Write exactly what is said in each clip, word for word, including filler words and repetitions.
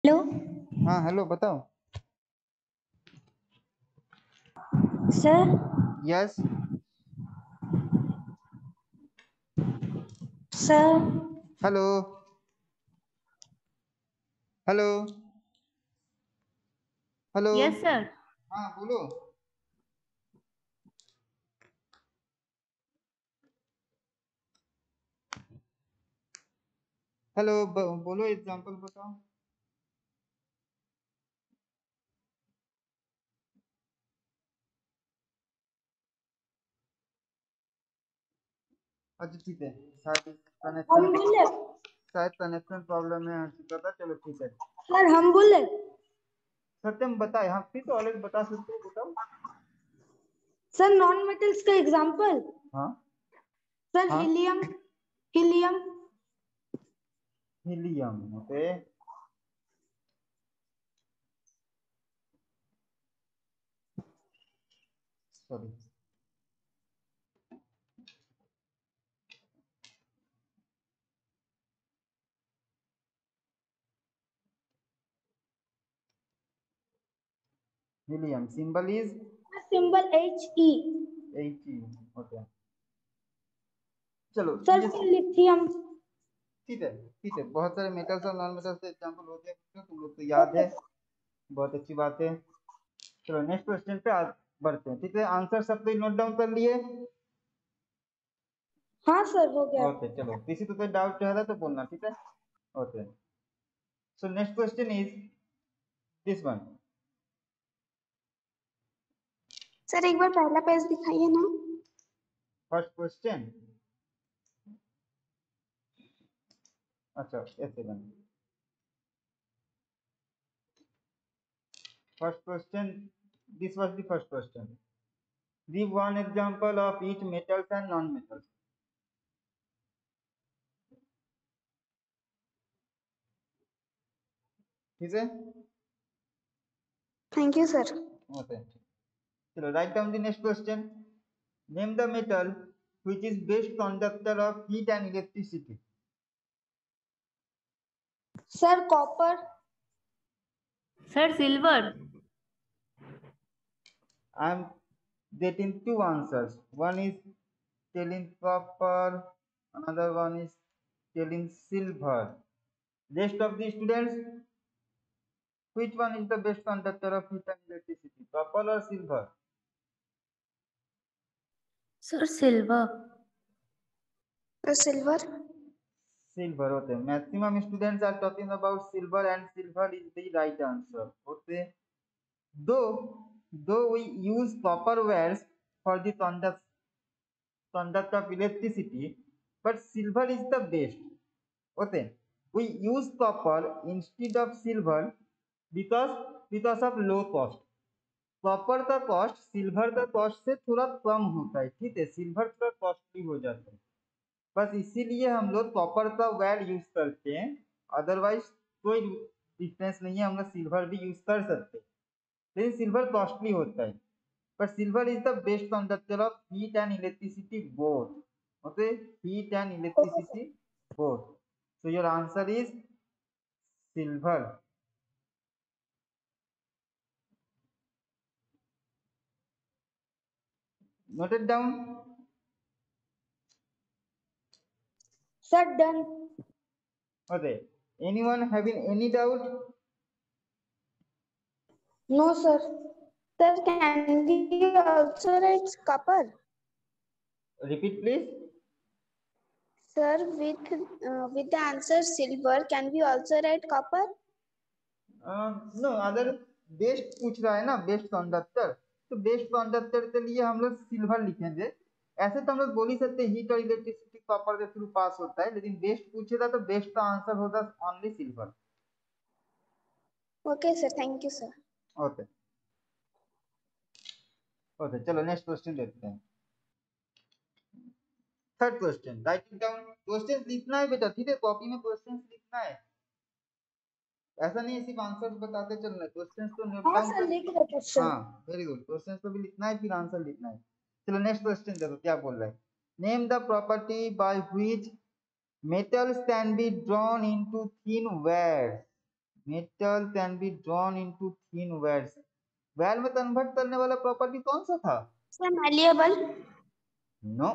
Hello हाँ hello बताओ। Sir. Yes sir hello hello hello. Yes sir. हाँ बोलो। हेलो बोलो, एग्जांपल बताओ। अच्छा ठीक है, शायद हम कनेक्शन बोले शायद कनेक्शन प्रॉब्लम है हर्षिता का। चलो ठीक है। सर हम बोले सत्यम बताए, हाँ फिर तो ऑलरेडी बता सकते हो, बताओ। सर नॉन मेटल्स का एग्जांपल। हाँ सर हाँ helium helium helium. Okay sorry. Helium symbol is symbol H E. H E. Okay चलो सर ये फिर लिथियम। ठीक है ठीक है। बहुत सारे मेटल्स और नॉन मेटल्स के एग्जांपल हो गए, तुम लोग को याद है, बहुत अच्छी बात है। चलो नेक्स्ट क्वेश्चन पे आ बढ़ते हैं। ठीक है, आंसर सब कोई नोट डाउन कर लिए? हाँ सर हो गया। ओके चलो, किसी को कोई डाउट रहा तो बोलना, ठीक है। Okay so next question is this one. Sir एक बार पहला पेज दिखाइए ना। फर्स्ट क्वेश्चन, अच्छा ऐसे बन। First question, this was the first question. Give one example of each metals and non metals. ठीक है। Thank you sir. ओके चलो right down the next question. Name the metal which is best conductor of heat and electricity. Sir copper. Sir silver. I am getting two answers. One is telling copper, another one is telling silver. Rest of the students, which one is the best conductor of heat and electricity, copper or silver? Sir silver. Sir silver. Silver. Okay, maximum students are talking about silver and silver is the right answer. Okay, though though we use copper wires for the conduct conduct of electricity, but silver is the best. Okay, we use copper instead of silver because because of low cost. Copper का cost silver का cost से थोड़ा कम होता है, ठीक है। Silver थोड़ा costly हो जाता है, बस इसीलिए हम लोग कॉपर का वायर यूज करते हैं। अदरवाइज कोई डिफरेंस नहीं है, हम लोग सिल्वर भी यूज कर सकते हैं, लेकिन सिल्वर कॉस्टली होता है। but silver is the best conductor of heat and electricity both. Okay, heat and electricity both. So your answer is silver. Note it down. Sir done. Okay, anyone having any doubt? No sir. Sir can we also write copper? Repeat please. Sir, with uh, with the answer silver, can we also write copper? No, अगर best पूछ रहा है ना, best conductor, तो best conductor के लिए हम लोग सिल्वर लिखेंगे। ऐसे तो हम लोग बोल ही सकते हैं हीट और इलेक्ट्रिसिटी कॉपर के थ्रू पास होता है, लेकिन बेस्ट पूछेगा तो बेस्ट का आंसर होगा only silver. Okay, sir. Thank you, sir. Okay okay चलो नेक्स्ट क्वेश्चन देखते हैं। Third question, right it down. क्वेश्चन लिखना है बेटा, ठीक है, कॉपी में क्वेश्चन लिखना है, ऐसा नहीं है सिर्फ आंसर बताते चलना है। क्वेश्चन तो नोट हाँ डाउन सर कर। लिख रहे क्वेश्चन। हाँ वेरी गुड, क्वेश्चन को भी लिखना है फिर आंसर लिखना है। चलो नेक्स्ट क्वेश्चन देखो क्या बोल रहा है। Name the property by which metals can be drawn into thin wires. Metal can be drawn into thin wires. Wire में कन्वर्ट करने वाला प्रॉपर्टी कौन सा था? Sir malleable. No.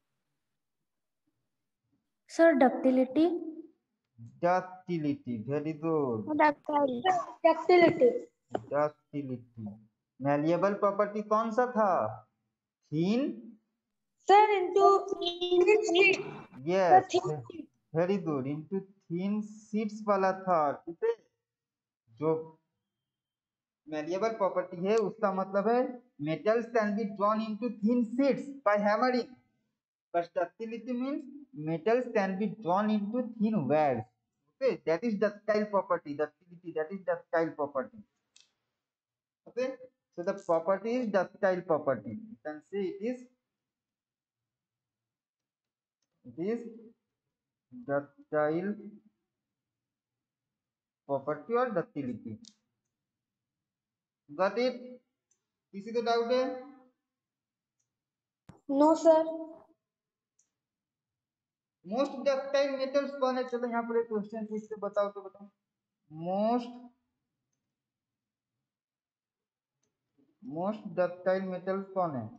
Sir ductility. Ductility, very good. Ductile. Ductility. Ductility. Malleable property कौन सा था? Thin. Sir, into thin sheet. Yes, The thin sheet. Very good, into thin sheets वाला था। ठीक है, जो मैलिएबल प्रॉपर्टी है उसका मतलब है metals can be drawn into thin sheets by hammering, but ductility means metals can be drawn into thin wires. Okay, that is ductile property. Ductility, that is ductile property. Okay, so the property is ductile property. You can say it is it is ductile property or ductility. Got it? किसी को doubt है? No, sir. Most ductile metals कौन है? चलो यहाँ पर एक question फिर से बताओ तो बताओ। मोस्ट मोस्ट डक्टाइल मेटल्स कौन है?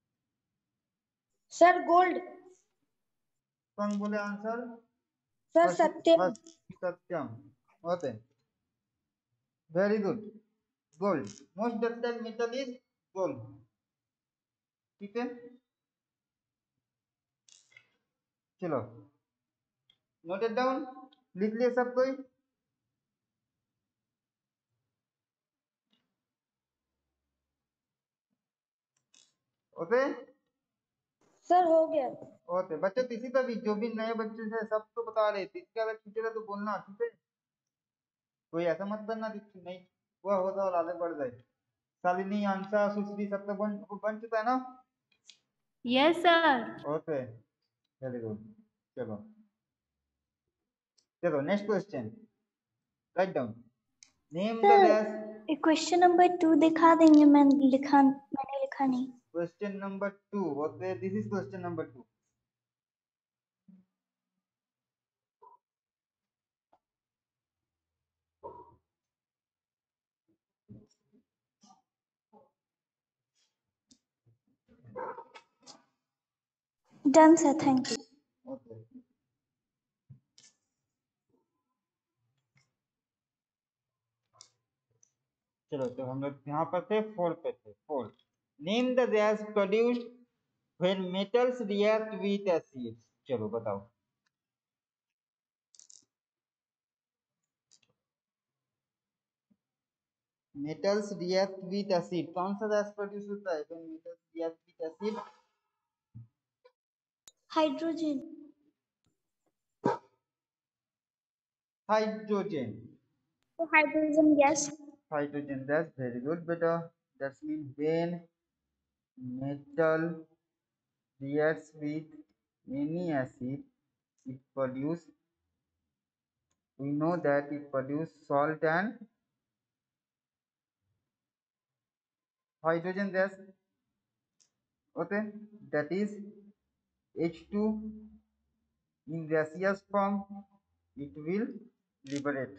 Sir, gold. कौन बोले answer? Sir, first satyam. First Satyam होते। Very good, gold. Most ductile metal is gold. ठीक है, चलो नोटेड डाउन, लिख लिए सब कोई? ओके Sir, हो गया. ओके बच्चों, किसी का भी जो भी नए बच्चे हैं सब तो बता रहे थे, इसके अगर छूटेगा तो बोलना। ठीक है, कोई ऐसा मत करना कि नहीं हुआ होता और आगे बढ़ जाए। शालिनी, आंशा, सुश्री सब तो बन बन चुका है ना? Yes sir. Okay very good. चलो चलो next question, right down. Name the dash. Question number two दिखा देंगे, मैं लिखा मैंने लिखा नहीं। Question number two, okay this is question number two. Done sir, thank you. Okay चलो, तो हम लोग यहाँ पर थे फोर पे थे। Four, name the gas produced when metals react with acids. चलो बताओ। मेटल्स रिएक्ट विथ एसिड, कौन सा गैस प्रोड्यूस होता है when metals react with acid? Hydrogen. Hydrogen. So hydrogen gas. Hydrogen gas, very good बेटा। That's mean when metal reacts with any acid, it produce, we know that it produce salt and hydrogen gas. Okay, that is H two in gaseous form, it will liberate.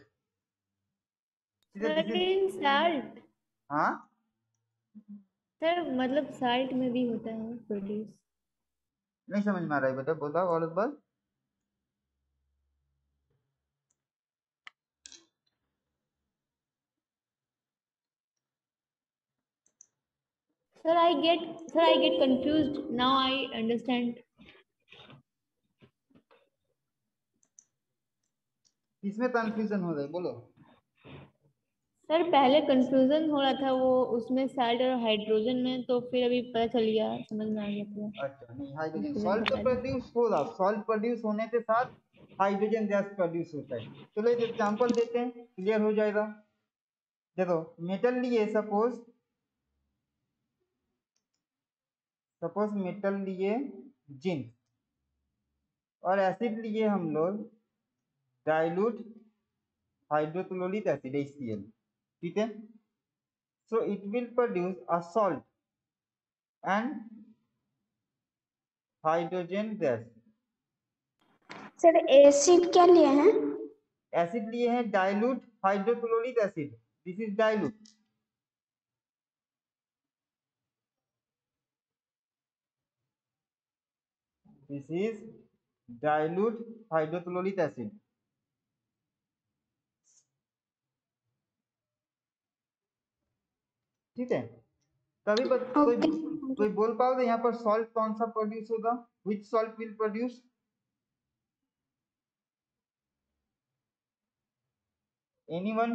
Sir in salt. हाँ sir मतलब salt में भी होता है produce. नहीं समझ में आ रहा है बेटा, बोला और एक बार। Sir I get sir I get confused now, I understand. किसमें कंफ्यूजन हो रहा है बोलो? सर पहले कंफ्यूजन हो रहा था वो उसमें साल्ट और हाइड्रोजन में, तो फिर अभी पता चल गया, समझ में आ गया पूरा। अच्छा नहीं, हाइड्रोजन कंफ्यूजन सॉल्ट था तो पहले। प्रोड्यूस हो रहा, सॉल्ट प्रोड्यूस होने के साथ हाइड्रोजन गैस प्रोड्यूस होता है। चलो एक एग्जांपल देते हैं, क्लियर हो जाएगा। देखो मेटल लिए, सपोज सपोज मेटल लिए जिंक, और एसिड लिए हम लोग dilute hydrochloric acid H C L. ठीक है, so it will produce a salt and hydrogen gas. Sir acid क्या लिए हैं? एसिड लिए हैं dilute hydrochloric acid, this is dilute. This is dilute hydrochloric acid. ठीक है, तभी बत, कोई Okay. कोई बोल पाओगे यहाँ पर सॉल्ट कौन सा प्रोड्यूस होगा? Which salt will produce? Anyone?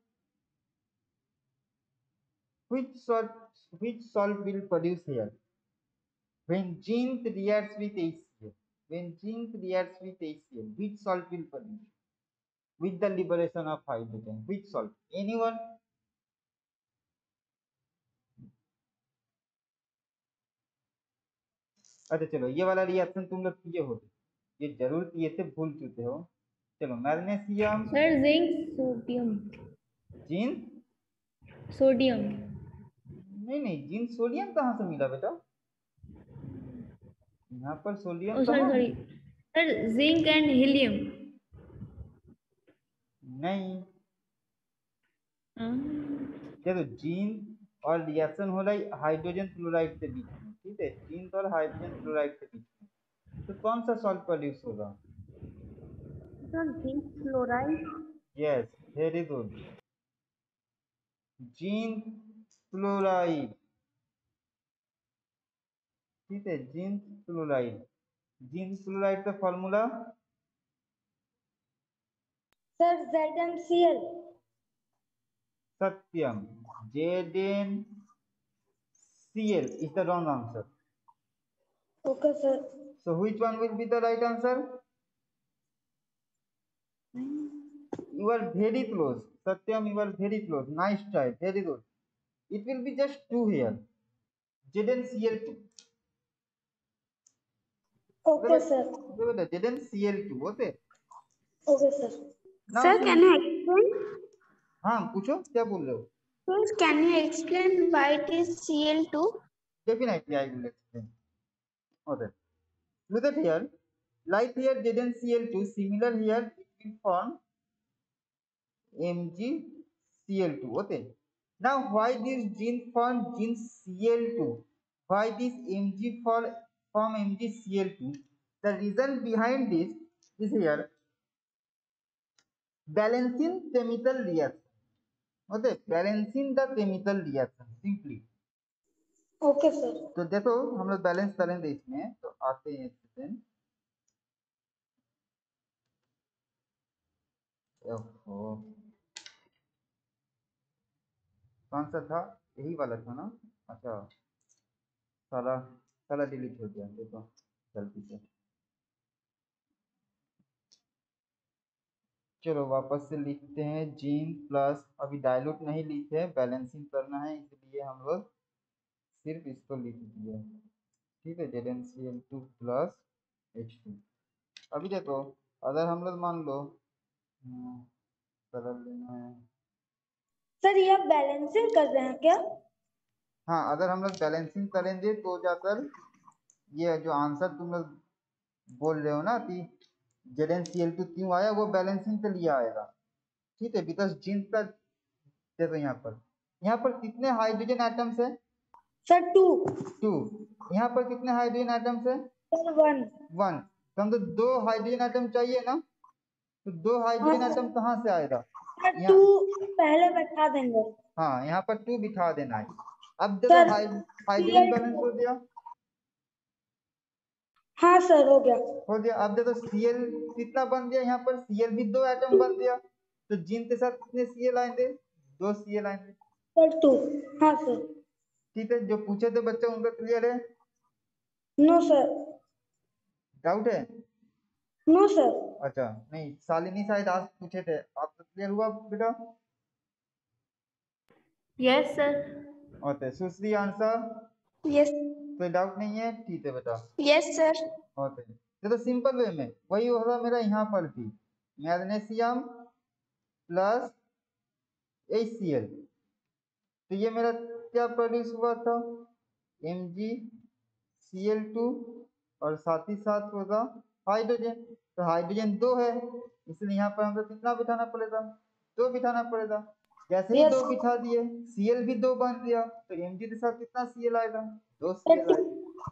Which salt, which salt will produce here? When zinc reacts with HCl, when zinc reacts with HCl, which salt will produce? With the liberation of hydrogen, which salt? Anyone? अच्छा चलो, ये वाला reaction तुम लोग किए हो, ये जरूर किए थे, भूल चुके हो। चलो, magnesium. Sir zinc sodium. Zinc sodium. नहीं नहीं, जिंक सोडियम कहाँ से मिला बेटा? यहाँ पर सोडियम सॉरी कहाँ? Sorry sir, zinc and helium. नहीं, हाँ। देखो जिंक और रिएक्शन हो रही हाइड्रोजन क्लोराइड के बीच में, ठीक है, जिंक और हाइड्रोजन क्लोराइड के बीच में, तो कौन सा सॉल्ट प्रोड्यूस होगा? Sir zinc chloride. Yes, very good, zinc chloride. ठीक है, जिंक क्लोराइड। जिंक क्लोराइड का formula? Sir, Z M C L. Satyam, Z N C L is the wrong answer. Okay, sir. So which one will be the right answer? You are very close, Satyam, you are very close. Nice try, very good. It will be just two here, Z N C L two. Okay, sir. Z N C L two, okay. Okay, sir. Now Sir, see- can you explain? हाँ पूछो, क्या बोल रहे हो? Sir, can you explain why it is C L two? Definitely, I will explain. Okay. Look at here. Like here, Z N C L two. Similar here, it will form M G C L two. Okay. Now, why this gene form gene C L two? Why this M G form form M G C L two? The reason behind this is here. Balancing chemical reaction. Okay. Balancing the chemical reaction simply. Okay, sir. तो देखो हम लोग balance करेंगे इसमें, तो आते हैं student. ओहो, कौन सा था? यही वाला था ना? अच्छा, सारा सारा डिलीट हो गया, देखो गलती से। चलो वापस से लिखते हैं, जीन प्लस, अभी डायलूट नहीं लिखे, बैलेंसिंग करना है, इसलिए हम लोग सिर्फ इसको लिख दिए। ठीक है, Z N C L two plus H two. अभी देखो, अगर हम लोग मान लो सरल लेना है, सर ये आप बैलेंसिंग कर रहे हैं क्या? हाँ, अगर हम लोग बैलेंसिंग करेंगे तो जाकर ये जो आंसर तुम लोग बोल रहे हो ना कि Z N C L two क्यों आया, वो बैलेंसिंग के लिए आएगा। ठीक है, बिकॉज जिंक का देखो यहाँ पर यहाँ पर कितने हाइड्रोजन एटम्स है? Sir two. टू। यहाँ पर कितने हाइड्रोजन एटम्स है? Sir one. वन। तो हम तो दो हाइड्रोजन एटम चाहिए ना, तो दो हाइड्रोजन हाँ, एटम कहाँ से आएगा? सर यहाँ, टू पहले बैठा देंगे। हाँ, यहाँ पर टू बिठा देना है। अब देखो सर हाइड्रोजन बैलेंस हो गया। हाँ सर, हो गया। हो गया। अब देखो Cl कितना बन गया, यहाँ पर Cl भी दो एटम बन गया, तो जिंक के साथ कितने Cl आएंगे? दो Cl आएंगे। Sir two. हाँ सर। ठीक है, जो पूछे थे बच्चे उनका क्लियर है? No sir. डाउट है? No sir. अच्छा, नहीं, शालिनी शायद आज पूछे थे, आपको क्लियर हुआ बेटा? Yes sir. ओके, सुश्री आंसर? यस। कोई डाउट नहीं है? ठीक है बेटा। Yes sir. ओके, तो सिंपल वे में वही होगा मेरा यहाँ पर भी, magnesium plus H C L, तो ये मेरा क्या प्रोड्यूस हुआ था? M G C L two, और साथ ही साथ होगा हाइड्रोजन, तो हाइड्रोजन दो है, इसलिए यहाँ पर हमको कितना बिठाना पड़ेगा? दो बिठाना पड़ेगा। जैसे ही Yes. दो बिठा दिए, Cl भी दो बन दिया, तो Mg के साथ कितना Cl आएगा? दो Cl आएगा।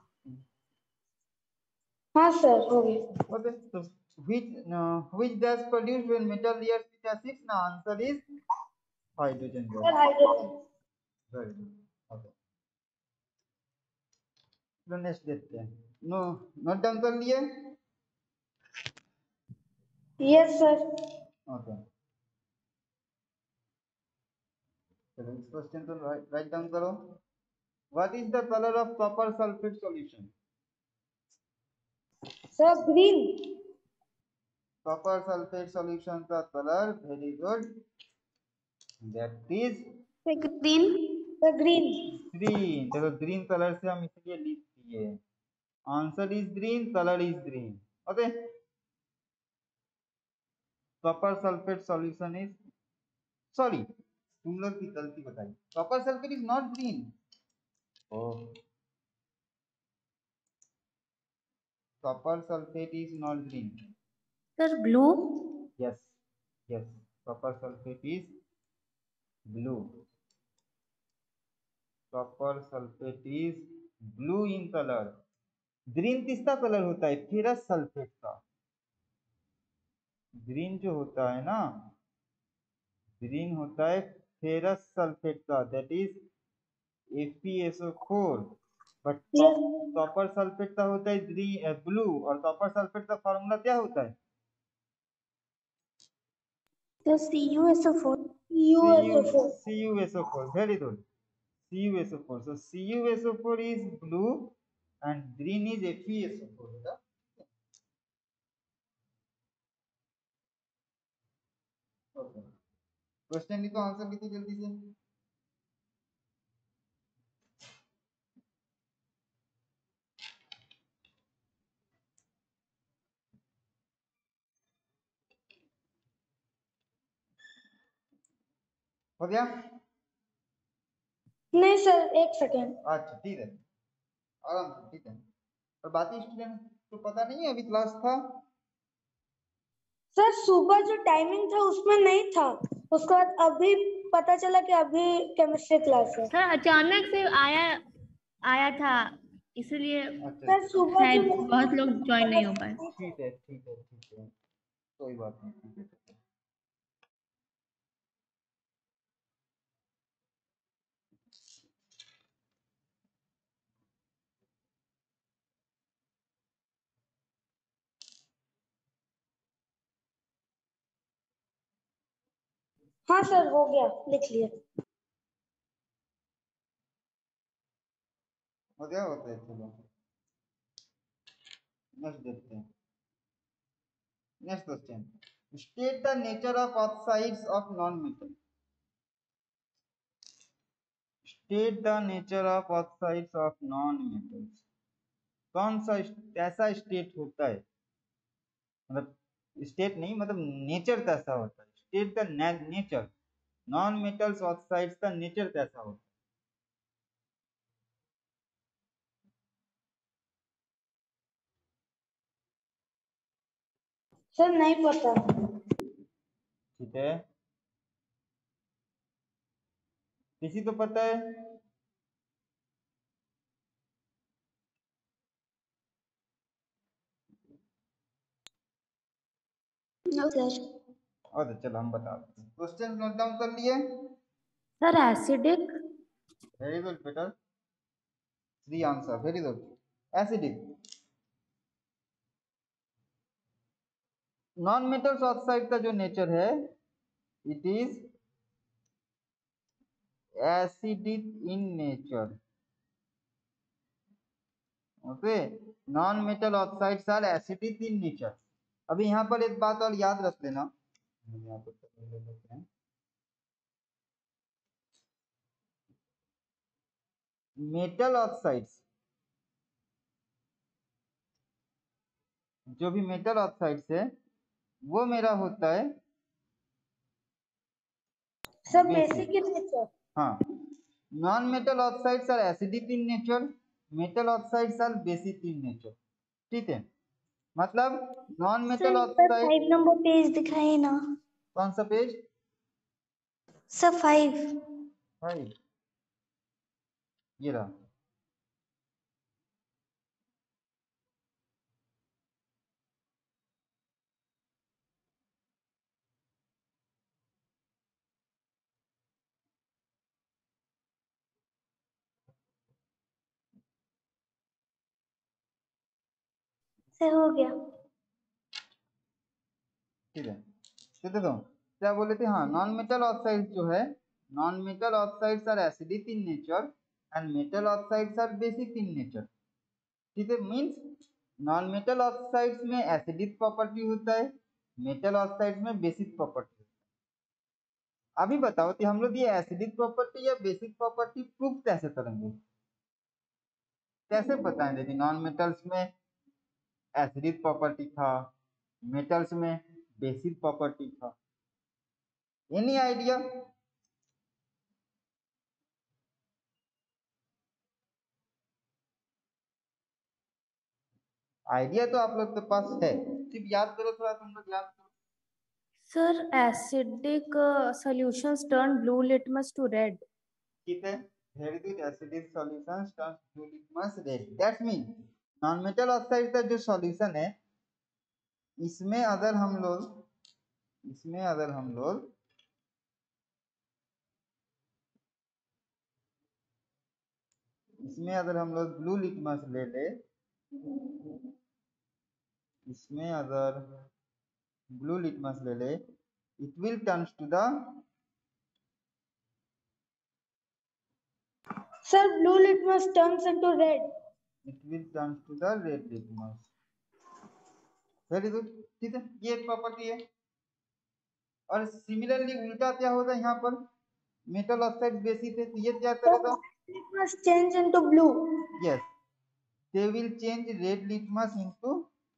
हाँ सर, हो गया। Okay, so which uh, which gas produced when metal reacts with acids? Now answer is hydrogen gas. Sir hydrogen. Very good. Okay. तो नेक्स्ट देखते हैं। नो नोट डाउन कर लिए? Yes sir. ओके, चलो इस क्वेश्चन को राइट डाउन करो। What is the colour of copper sulphate solution? Sir green. Copper sulphate solution का colour, very good, that is green. Sir green. Green. चलो green colour से हम इसलिए लिख दिए, answer is green, colour is green. Okay, copper sulphate solution is, sorry तुम लोग की गलती बताई, copper sulphate is not green. Oh, copper sulphate is not green. Sir blue. Yes, yes, copper sulfate is blue. Copper sulfate is blue in color. Green किसका colour होता है? Ferrous sulphate का। Green जो होता है ना, ग्रीन होता है फेरस सल्फेट का, that is F E S O four. But copper sulphate का होता है ग्रीन ब्लू। और कॉपर सल्फेट का फॉर्मूला क्या होता है? तो C U S O four. U S O four. C u S O four, very good. C u S O four. So C u S O four is blue and green is F e S O four. Okay. Question लिखो, answer लिखो जल्दी से। हो गया? नहीं sir, एक second. अच्छा ठीक है, आराम से, ठीक है। और बाकी स्टूडेंट तो पता नहीं है, अभी क्लास था। सर सुबह जो टाइमिंग था उसमें नहीं था, उसके बाद अभी पता चला कि अभी केमिस्ट्री क्लास है। सर अचानक से आया आया था, इसलिए अच्छा सर सुबह शायद जो बहुत लोग ज्वाइन नहीं हो पाए। ठीक है, ठीक है, ठीक है, कोई बात नहीं, ठीक है, ठीक है। हाँ सर, हो गया, लिख लिया। हो गया, होता है, चलो नेक्स्ट देखते हैं। Next question, state the nature of oxides of non metal. State the nature of oxides of non metals. कौन सा ऐसा स्टेट होता है, मतलब स्टेट नहीं, मतलब नेचर कैसा होता है? State the nature, non metals oxides का नेचर कैसा होता है? सर नहीं पता। ठीक है, किसी को पता है? No sir. और चलो हम बता देते हैं। क्वेश्चन नोट डाउन कर लिए? Sir acidic. वेरी गुड बेटा, three answer, very good. Acidic, non metals oxide का जो नेचर है, it is acidic in nature. Okay, non metal oxides are acidic in nature. अभी यहाँ पर एक बात और याद रख लेना, यहाँ पर ले लेते हैं। मेटल ऑक्साइड्स, जो भी मेटल ऑक्साइड्स है वो मेरा होता है sir basic. Basic in nature. हाँ, non metal oxides are acidic in nature, metal oxides are basic in nature. ठीक है, मतलब non metal sir oxide. Five number page दिखाइए ना। कौन सा पेज? Sir five. फाइव, ये रहा। सर हो गया। ठीक है, तो देखो क्या बोले थे, हाँ नॉन मेटल ऑक्साइड जो है, non metal oxides are acidic in nature and metal oxides are basic in nature. ठीक है, मीन्स नॉन मेटल ऑक्साइड्स में एसिडिक प्रॉपर्टी होता है, मेटल ऑक्साइड्स में बेसिक प्रॉपर्टी होता है। अभी बताओ कि हम लोग ये एसिडिक प्रॉपर्टी या बेसिक प्रॉपर्टी प्रूफ कैसे करेंगे, कैसे बताएं? देखिए नॉन मेटल्स में एसिडिक प्रॉपर्टी था, मेटल्स में बेसिक प्रॉपर्टी था। Any idea? आइडिया तो आप लोग के पास है, सिर्फ याद करो, थोड़ा तुम लोग याद करो। Sir, acidic uh, solutions turn blue litmus to red. ठीक है, very good. Acidic solutions turn blue litmus red, that's mean non metal oxide का जो सॉल्यूशन है, इसमें अगर हम लोग इसमें अगर हम लोग इसमें अगर हम लोग ब्लू लिटमस ले ले इसमें अगर ब्लू लिटमस ले ले it will turn to the sir blue litmus turns into red. It will turn to the red litmus. Very good, ठीक है, ये एक प्रॉपर्टी है। और सिमिलरली उल्टा क्या होगा, यहाँ पर मेटल ऑक्साइड बेसिक है, तो ये क्या करेगा? Litmus change into blue. Yes, they will change red litmus into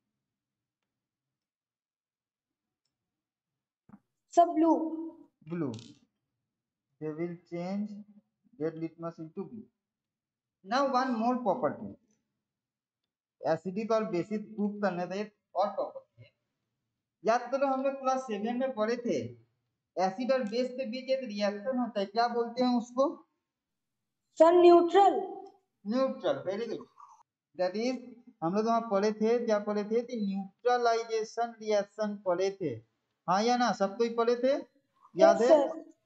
सब blue. blue. They will change red litmus into blue. Now one more property. Acidic और बेसिक प्रूफ करने का एक और प्रॉपर्टी है। याद करो हम लोग क्लास सेवन में पढ़े थे, एसिड और बेस के बीच एक रिएक्शन होता है, क्या बोलते हैं उसको? Sir neutral. Neutral, very good. That is हम लोग वहां पढ़े थे, क्या पढ़े थे कि न्यूट्रलाइजेशन रिएक्शन पढ़े थे, हाँ या ना? सबको ही पढ़े थे, याद है?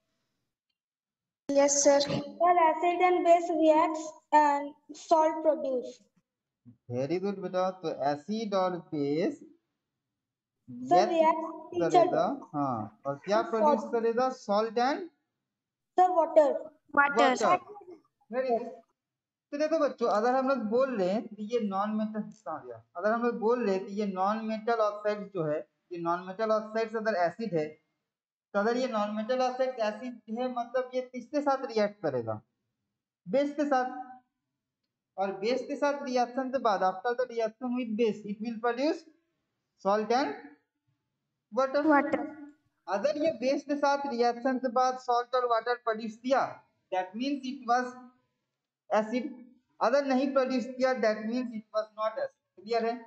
Yes, sir. Well, acid and base reacts and salt produce. Very good बेटा। तो एसिड और base Sir, react react each करेगा, other. हाँ, और क्या प्रोड्यूस करेगा? Salt and Sir, water. Water. Very good. तो देखो बच्चों, अगर हम लोग बोल रहे हैं कि ये नॉन मेटल कहाँ गया, अगर हम लोग बोल रहे हैं कि ये नॉन मेटल ऑक्साइड जो है, ये नॉन मेटल ऑक्साइड अगर एसिड है, तो अगर ये नॉन मेटल ऑक्साइड एसिड है, मतलब ये किसके साथ रिएक्ट करेगा? बेस के साथ। और बेस के साथ रिएक्शन के बाद, after the reaction with base, it will produce salt and water. Water. अगर ये बेस के साथ रिएक्शन के बाद सॉल्ट और वाटर प्रोड्यूस किया, that means it was acid. अगर नहीं प्रोड्यूस किया, that means it was not acid. Clear है?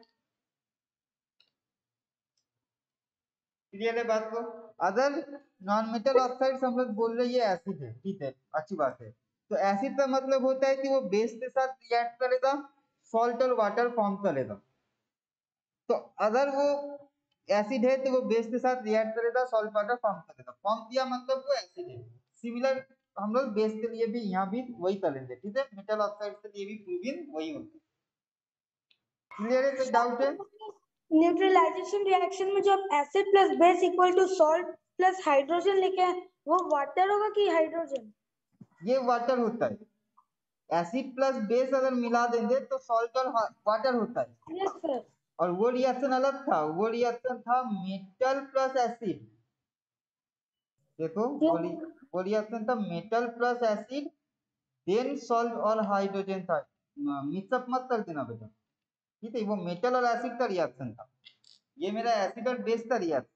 क्लियर है बात को? अगर नॉन मेटल ऑक्साइड्स हम लोग बोल रहे हैं ये एसिड है, ठीक है, अच्छी बात है। तो एसिड का मतलब होता है कि वो बेस के साथ रिएक्ट करेगा, सॉल्ट और वाटर फॉर्म करेगा। तो अगर वो एसिड है तो वो बेस के साथ रिएक्ट करेगा, सॉल्ट वाटर फॉर्म करेगा, फॉर्म किया मतलब वो एसिड है। सिमिलर हम लोग बेस के लिए भी यहाँ भी वही करेंगे, ठीक है, मेटल ऑक्साइड के लिए भी प्रूविंग वही होता है। क्लियर है? कोई डाउट है? न्यूट्रलाइजेशन रिएक्शन में जो आप acid plus base equal to salt plus hydrogen लेके आए, वो वाटर होगा कि हाइड्रोजन? ये वाटर होता है। एसिड प्लस बेस अगर मिला देंगे तो सॉल्ट और वाटर होता है। Yes sir. और वो रिएक्शन अलग था, वो रिएक्शन था मेटल प्लस एसिड। देखो वो रि- वो रिएक्शन था metal plus acid, then salt और हाइड्रोजन था। मिक्सअप मत कर देना बेटा, ठीक है? वो मेटल और एसिड का रिएक्शन था, ये मेरा एसिड और बेस का रिएक्शन,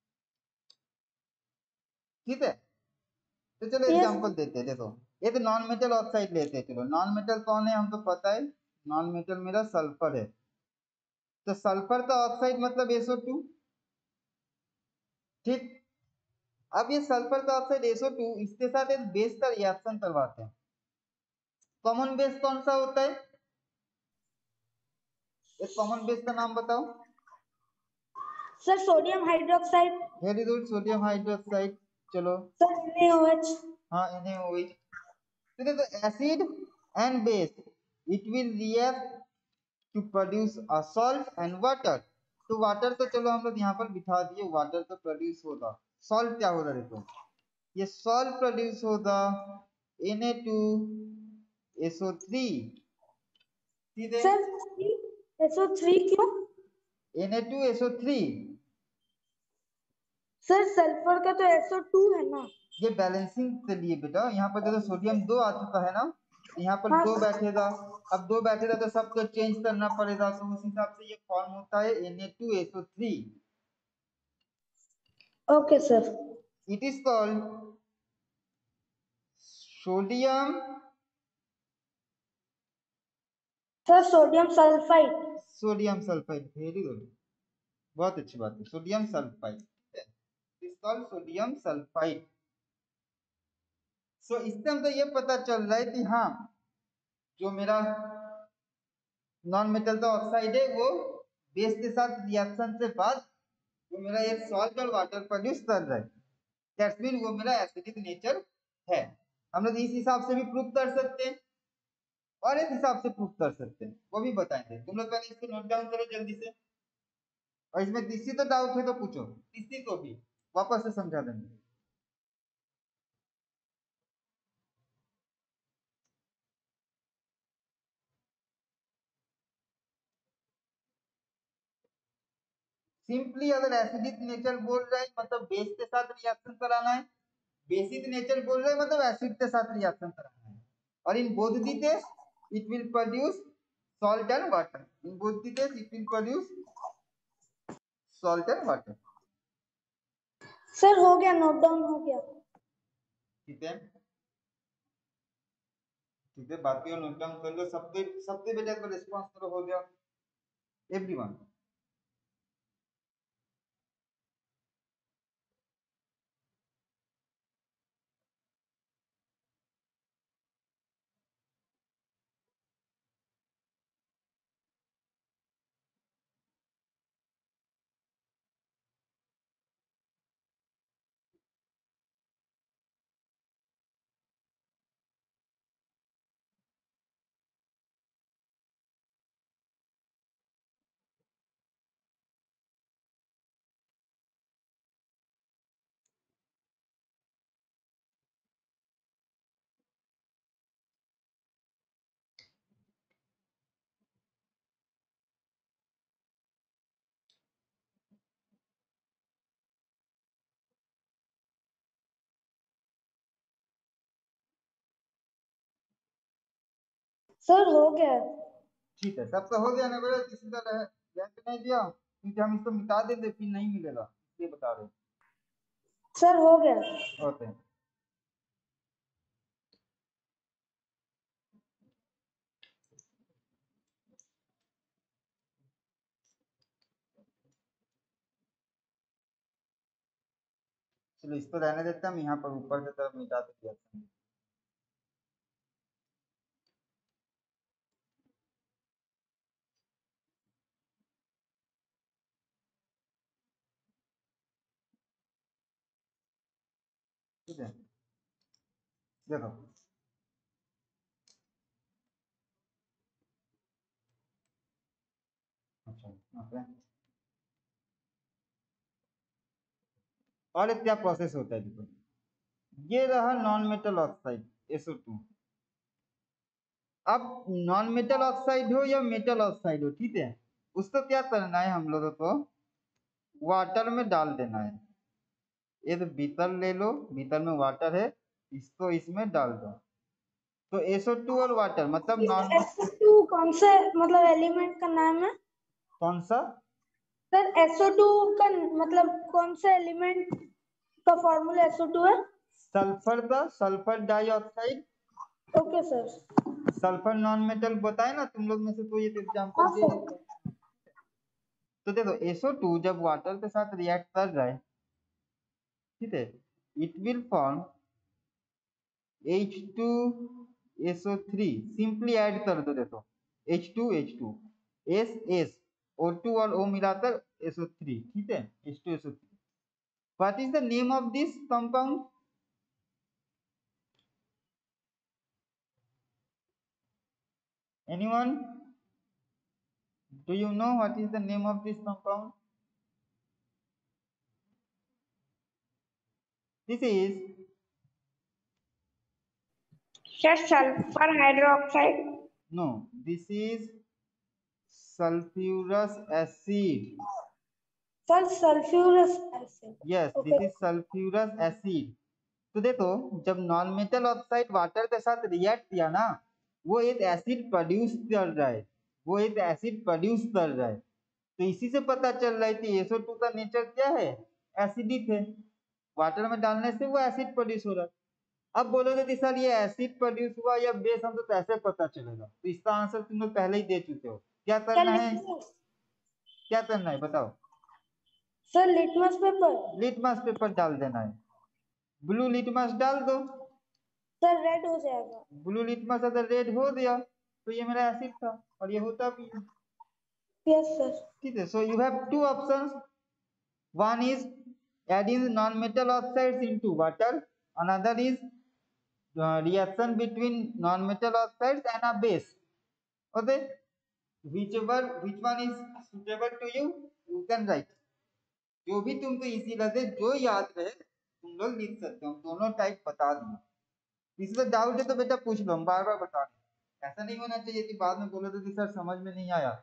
ठीक है? तो चलो Yes. एग्जांपल देते हैं। देखो एक नॉन मेटल ऑक्साइड लेते हैं, चलो नॉन मेटल कौन है हमको पता है, नॉन मेटल मेरा सल्फर है। तो सल्फर का ऑक्साइड मतलब एस ओ टू, ठीक? अब ये सल्फर का ऑक्साइड एस ओ टू इसके साथ एक बेस का रिएक्शन करवाते हैं। कॉमन बेस कौन सा होता है? एक कॉमन बेस का नाम बताओ। Sir sodium hydroxide. Very good, sodium hydroxide. चलो सर NaOH। हाँ NaOH। तो देखो acid and base it will react to produce a salt and water. तो वाटर तो चलो हम लोग यहाँ पर बिठा दिए, वाटर तो प्रोड्यूस होगा। सॉल्ट क्या होगा? देखो ये सॉल्ट प्रोड्यूस होगा N A two S O three. सीधे सर एस ओ थ्री क्यों? N A two S O three. Sir sulphur का तो एस ओ टू है ना। ये बैलेंसिंग के लिए बेटा, यहाँ पर देखो सोडियम दो आ चुका है ना, यहाँ पर हाँ दो सर। बैठेगा। अब दो बैठेगा तो सबको चेंज करना पड़ेगा, तो उस हिसाब से ये फॉर्म होता है N A two S O three. Okay sir. It is called sodium sir sodium sulphide. Sodium sulphide. Very good, बहुत अच्छी बात है, sodium sulphide. Is called sodium sulphide. So इससे हमको ये पता चल रहा है कि हाँ जो मेरा नॉन मेटल का ऑक्साइड है वो बेस के साथ रिएक्शन से बाद वो मेरा एक सॉल्ट और वाटर प्रोड्यूस कर रहा है। दैट्स मीन वो मेरा एसिडिक नेचर है। हम लोग इस हिसाब से भी प्रूव कर सकते हैं और इस हिसाब से प्रूव कर सकते हैं, वो भी बताएंगे। तुम लोग पहले इसको नोट डाउन करो जल्दी से, और इसमें किसी तो डाउट है तो पूछो, किसी को भी वापस से समझा देंगे। सिंपली अगर एसिडिक नेचर बोल रहे हैं मतलब बेस के साथ रिएक्शन कराना है, बेसिक नेचर बोल रहे हैं मतलब एसिड के साथ रिएक्शन कराना है, और in both the case it will produce salt and water. In both the case it will produce salt and water. Sir हो गया, नोट डाउन हो गया। ठीक है ठीक है, बाकी नोट डाउन कर लो। सबके सबके बेटा को रिस्पांस करो, हो गया एवरीवन। सर हो गया। ठीक है, सब तो हो गया ना बेटा? किसी का रैंक नहीं दिया क्योंकि हम इसको मिटा देंगे फिर नहीं मिलेगा, ये बता रहे। सर हो गया। ओके चलो इसको रहने देते हैं, हम यहाँ पर ऊपर की तरफ मिटा देते हैं। ठीक है देखो अच्छा ओके, और एक क्या प्रोसेस होता है देखो, ये रहा non metal oxide S O two. अब नॉन मेटल ऑक्साइड हो या मेटल ऑक्साइड हो, ठीक है, उसको क्या करना है हम लोगों को, वाटर में डाल देना है। ये तो बीकर ले लो, बीकर में वाटर है, इसको इसमें डाल दो। तो एस ओ टू और वाटर मतलब नॉन एस ओ टू कौन से मतलब एलिमेंट का नाम है? कौन सा? सर एस ओ टू का मतलब कौन सा एलिमेंट का फॉर्मूला एस ओ टू है? सल्फर का, sulphur dioxide. Okay sir. Sulphur non metal बताए ना तुम लोग में से कोई एक एग्जांपल हाँ दे सर। देते। तो देखो एस ओ टू जब वाटर के साथ रिएक्ट कर रहा है, ठीक है, it will form H two S O three. simply add कर दो देखो H two H two S S O two और O मिलाकर S O three, ठीक है, H two S O three. What is the name of this compound? Anyone? Do you know what is the name of this compound? This is Sir, sulfur hydroxide. no. This is sulfurous acid. Sir, sulfurous acid. Yes, Okay. this is sulfurous acid. तो देखो जब non metal oxide water के साथ react किया ना, वो एक acid produce कर रहा है, वो एक एसिड प्रोड्यूस कर रहा है. तो इसी से पता चल रहा है कि एस ओ टू का नेचर क्या है, एसिडिक है. वाटर में डालने से वो एसिड प्रोड्यूस हो रहा है. अब बोलोगे कि सर ये एसिड प्रोड्यूस हुआ या बेस, हमको कैसे पता चलेगा? तो इसका आंसर तुम लोग पहले ही दे चुके हो. क्या करना है, क्या करना है बताओ? Sir litmus paper. Litmus paper डाल देना है. ब्लू लिटमस डाल दो. सर रेड हो जाएगा. ब्लू लिटमस अगर रेड हो गया तो ये मेरा एसिड था और ये होता भी है. Yes sir. ठीक है. So you have two options. One is adding non-metal oxides into water, another is uh, reaction between non-metal oxides and a base. Okay, whichever which one is suitable to you, you can write. जो भी तुमको easy लगे, जो याद रहे तुम लोग लिख सकते हो. हम दोनों टाइप बता दिए. किसी को डाउट है तो बेटा पूछ लो, हम बार बार बता दें. ऐसा नहीं होना चाहिए कि बाद में बोलो तो कि सर समझ में नहीं आया.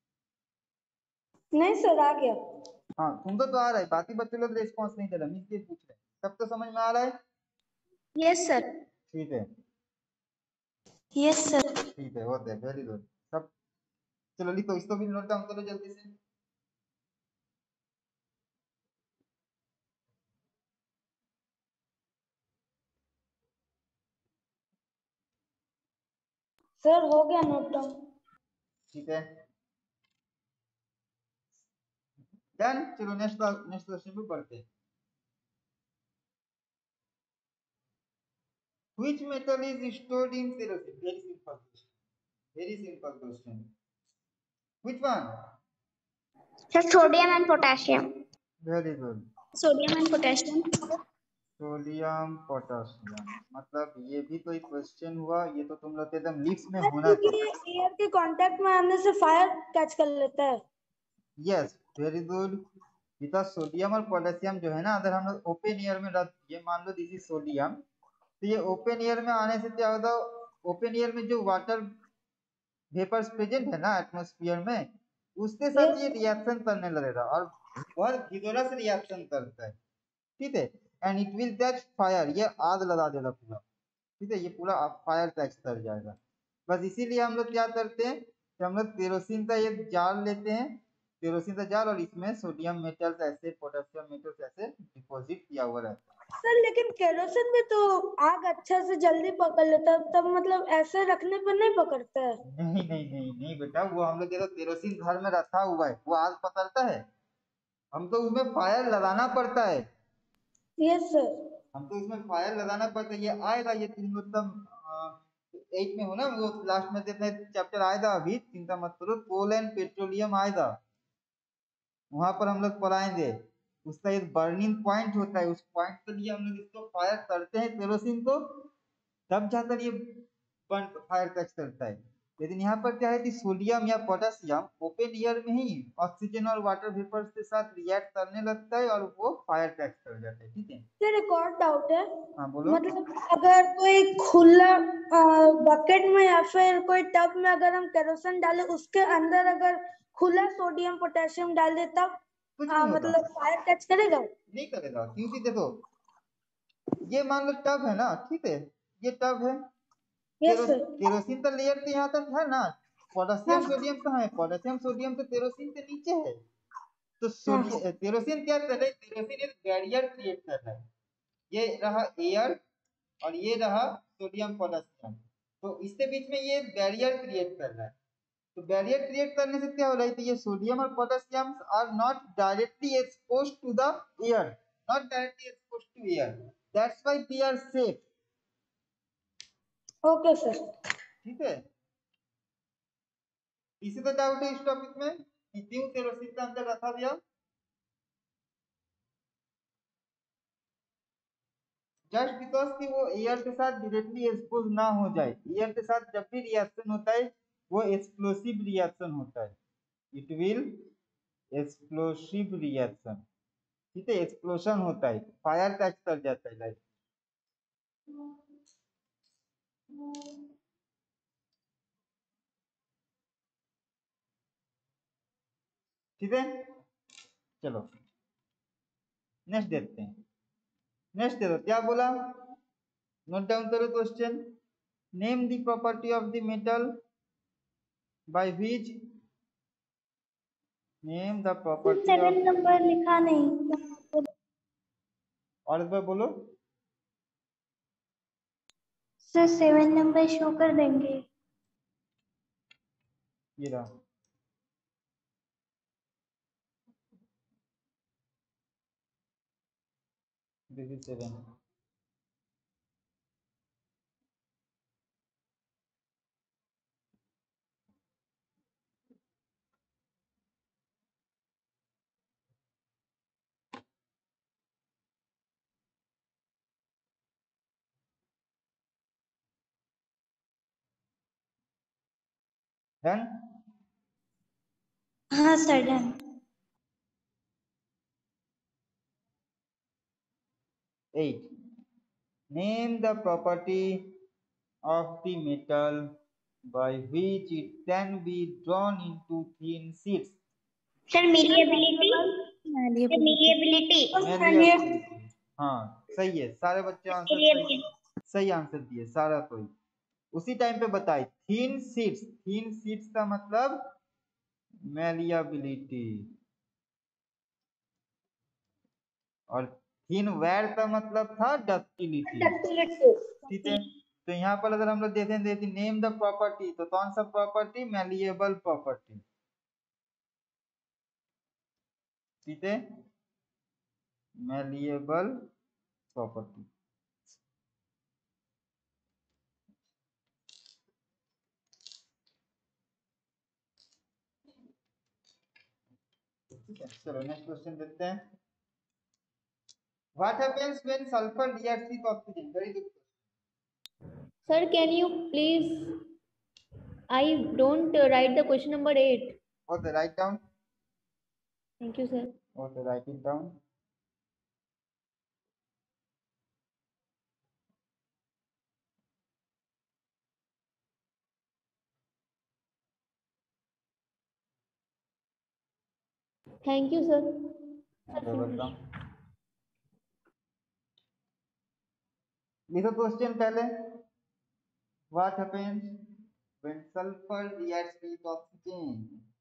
नहीं सर आ गया. हाँ तुमको तो आ रहा है, बाकी बच्चे लोग रिस्पॉन्स नहीं दे रहे, इसलिए पूछ रहे. सब तो समझ में आ रहा है? Yes sir. ठीक है. Yes sir. ठीक है, होते हैं. Very good. सब चलो लिखो, इसको भी नोट डाउन करो जल्दी से. सर हो गया नोट डाउन. ठीक है, डन. चलो नेक्स्ट नेक्स्ट क्वेश्चन पे बढ़ते हैं. Which metal is stored in kerosene? Very simple question. Very simple question. Which one? Sir sodium and potassium. Very good. Sodium and potassium. Sodium potassium. मतलब ये भी कोई क्वेश्चन हुआ? ये तो तुम लोग एकदम लिस्ट में होना चाहिए. एयर के कांटेक्ट में आने से फायर कैच कर लेता है. Yes, very good. Because sodium और पोटेशियम जो है ना, अगर हम लोग ओपन एयर में रख दिए, मान लो दिस इज सोडियम, तो ये ओपन एयर में आने से क्या होगा? ओपन एयर में जो वाटर वेपर्स प्रेजेंट है ना एटमॉस्फेयर में, उसके साथ ये रिएक्शन करने लगेगा और बहुत vigorous रिएक्शन करता है. ठीक है. And it will catch fire. ये आग लगा देगा पूरा. ठीक है, ये पूरा फायर कैच कर जाएगा. बस इसीलिए हम लोग क्या करते हैं कि हम लोग केरोसिन का एक जार लेते हैं, केरोसिन का जार, और इसमें सोडियम मेटल्स ऐसे, पोटेशियम मेटल्स ऐसे डिपॉजिट किया हुआ रहता है. सर लेकिन केरोसिन भी तो आग अच्छा से जल्दी पकड़ लेता है, तब मतलब ऐसे रखने पर नहीं पकड़ता है. नहीं नहीं नहीं नहीं बेटा, वो हम लोग देखो केरोसिन घर में रखा हुआ है, वो आग पकड़ता है? हम तो उसमें फायर लगाना पड़ता है. Yes sir. हम तो उसमें फायर लगाना पड़ता है. ये आएगा, ये तुम मतलब एट में हो ना, वो लास्ट में देखना चैप्टर आएगा अभी, चिंता मत करो. कोल एंड पेट्रोलियम आएगा, वहां पर हम लोग पढ़ाएंगे. उसका एक बर्निंग पॉइंट होता है, उस पॉइंट के लिए हम लोग इसको फायर करते हैं केरोसिन को, तब जाकर ये फायर कैच करता है. लेकिन यहाँ पर क्या है कि सोडियम या पोटेशियम ओपन एयर में ही ऑक्सीजन और वाटर वेपर के साथ रिएक्ट करने लगता है और वो फायर कैच कर जाता है. ठीक है. सर एक और डाउट है. हाँ बोलो. मतलब अगर कोई खुला बकेट में या फिर कोई टब में अगर हम केरोसिन डालें, उसके अंदर अगर खुला सोडियम पोटेशियम डाल दे, तब कुछ आ, नहीं होता. मतलब फायर कैच करेगा? नहीं करेगा, क्योंकि देखो ये मान लो टब है ना, ठीक है, ये टब है. यस केरो, सर. केरोसिन का लेयर तो यहाँ तक है ना. पोटेशियम हाँ. सोडियम कहाँ है? पोटेशियम सोडियम तो केरोसिन के नीचे है. तो हाँ. सोडियम केरोसिन क्या कर रहा है? केरोसिन एक बैरियर क्रिएट कर रहा है. ये रहा एयर और ये रहा सोडियम पोटेशियम, तो इसके बीच में ये बैरियर क्रिएट कर रहा है. तो बैरियर क्रिएट करने से क्या हो रहा है? तो ये सोडियम और potassium are not directly exposed to the air, not directly exposed to air. That's why they are safe. Okay sir. ठीक है, किसी को डाउट है इस टॉपिक में कि क्यों केरोसिन का अंदर रखा गया? जस्ट बिकॉज कि वो एयर के साथ डायरेक्टली एक्सपोज ना हो जाए। एयर के साथ जब भी रिएक्शन होता है वो एक्सप्लोसिव रिएक्शन होता है, इट विल एक्सप्लोसिव रिएक्शन। ठीक है, एक्सप्लोशन होता है, फायर कैच कर जाता है लाइक। ठीक है, चलो नेक्स्ट देखते हैं। नेक्स्ट देखो क्या बोला, नोट डाउन करो question. Name the property of the metal by which, name the property seven of, number लिखा नहीं। और एक बार बोलो। सर सेवन नंबर शो कर देंगे। ये रहा, दिस इज सेवन। डन? हाँ sir done. eight. Name the property of the metal by which it can be drawn into thin sheets. Sir malleability. Malleability. Malleability. हाँ सही है, सारे बच्चे आंसर सही सही आंसर दिए सारा कोई। उसी टाइम पे बताए थीन सीट्स, थीन सीट्स का मतलब मैलिएबिलिटी, और थीन वेयर का मतलब था डक्टिलिटी। ठीक है, तो यहाँ पर अगर हम लोग देखें देती नेम द प्रॉपर्टी, तो कौन सा प्रॉपर्टी? Malleable property. ठीक है, मैलिएबल प्रॉपर्टी। ठीक है, चलो नेक्स्ट क्वेश्चन देखते हैं। What happens when sulphur reacts with oxygen? Very good. Sir, can you please? I don't uh, write the question number eight. Okay, write down. Thank you, sir. Okay, write it down. Thank you, sir. Okay, welcome. लिखो क्वेश्चन पहले। What happens when sulfur reacts with oxygen?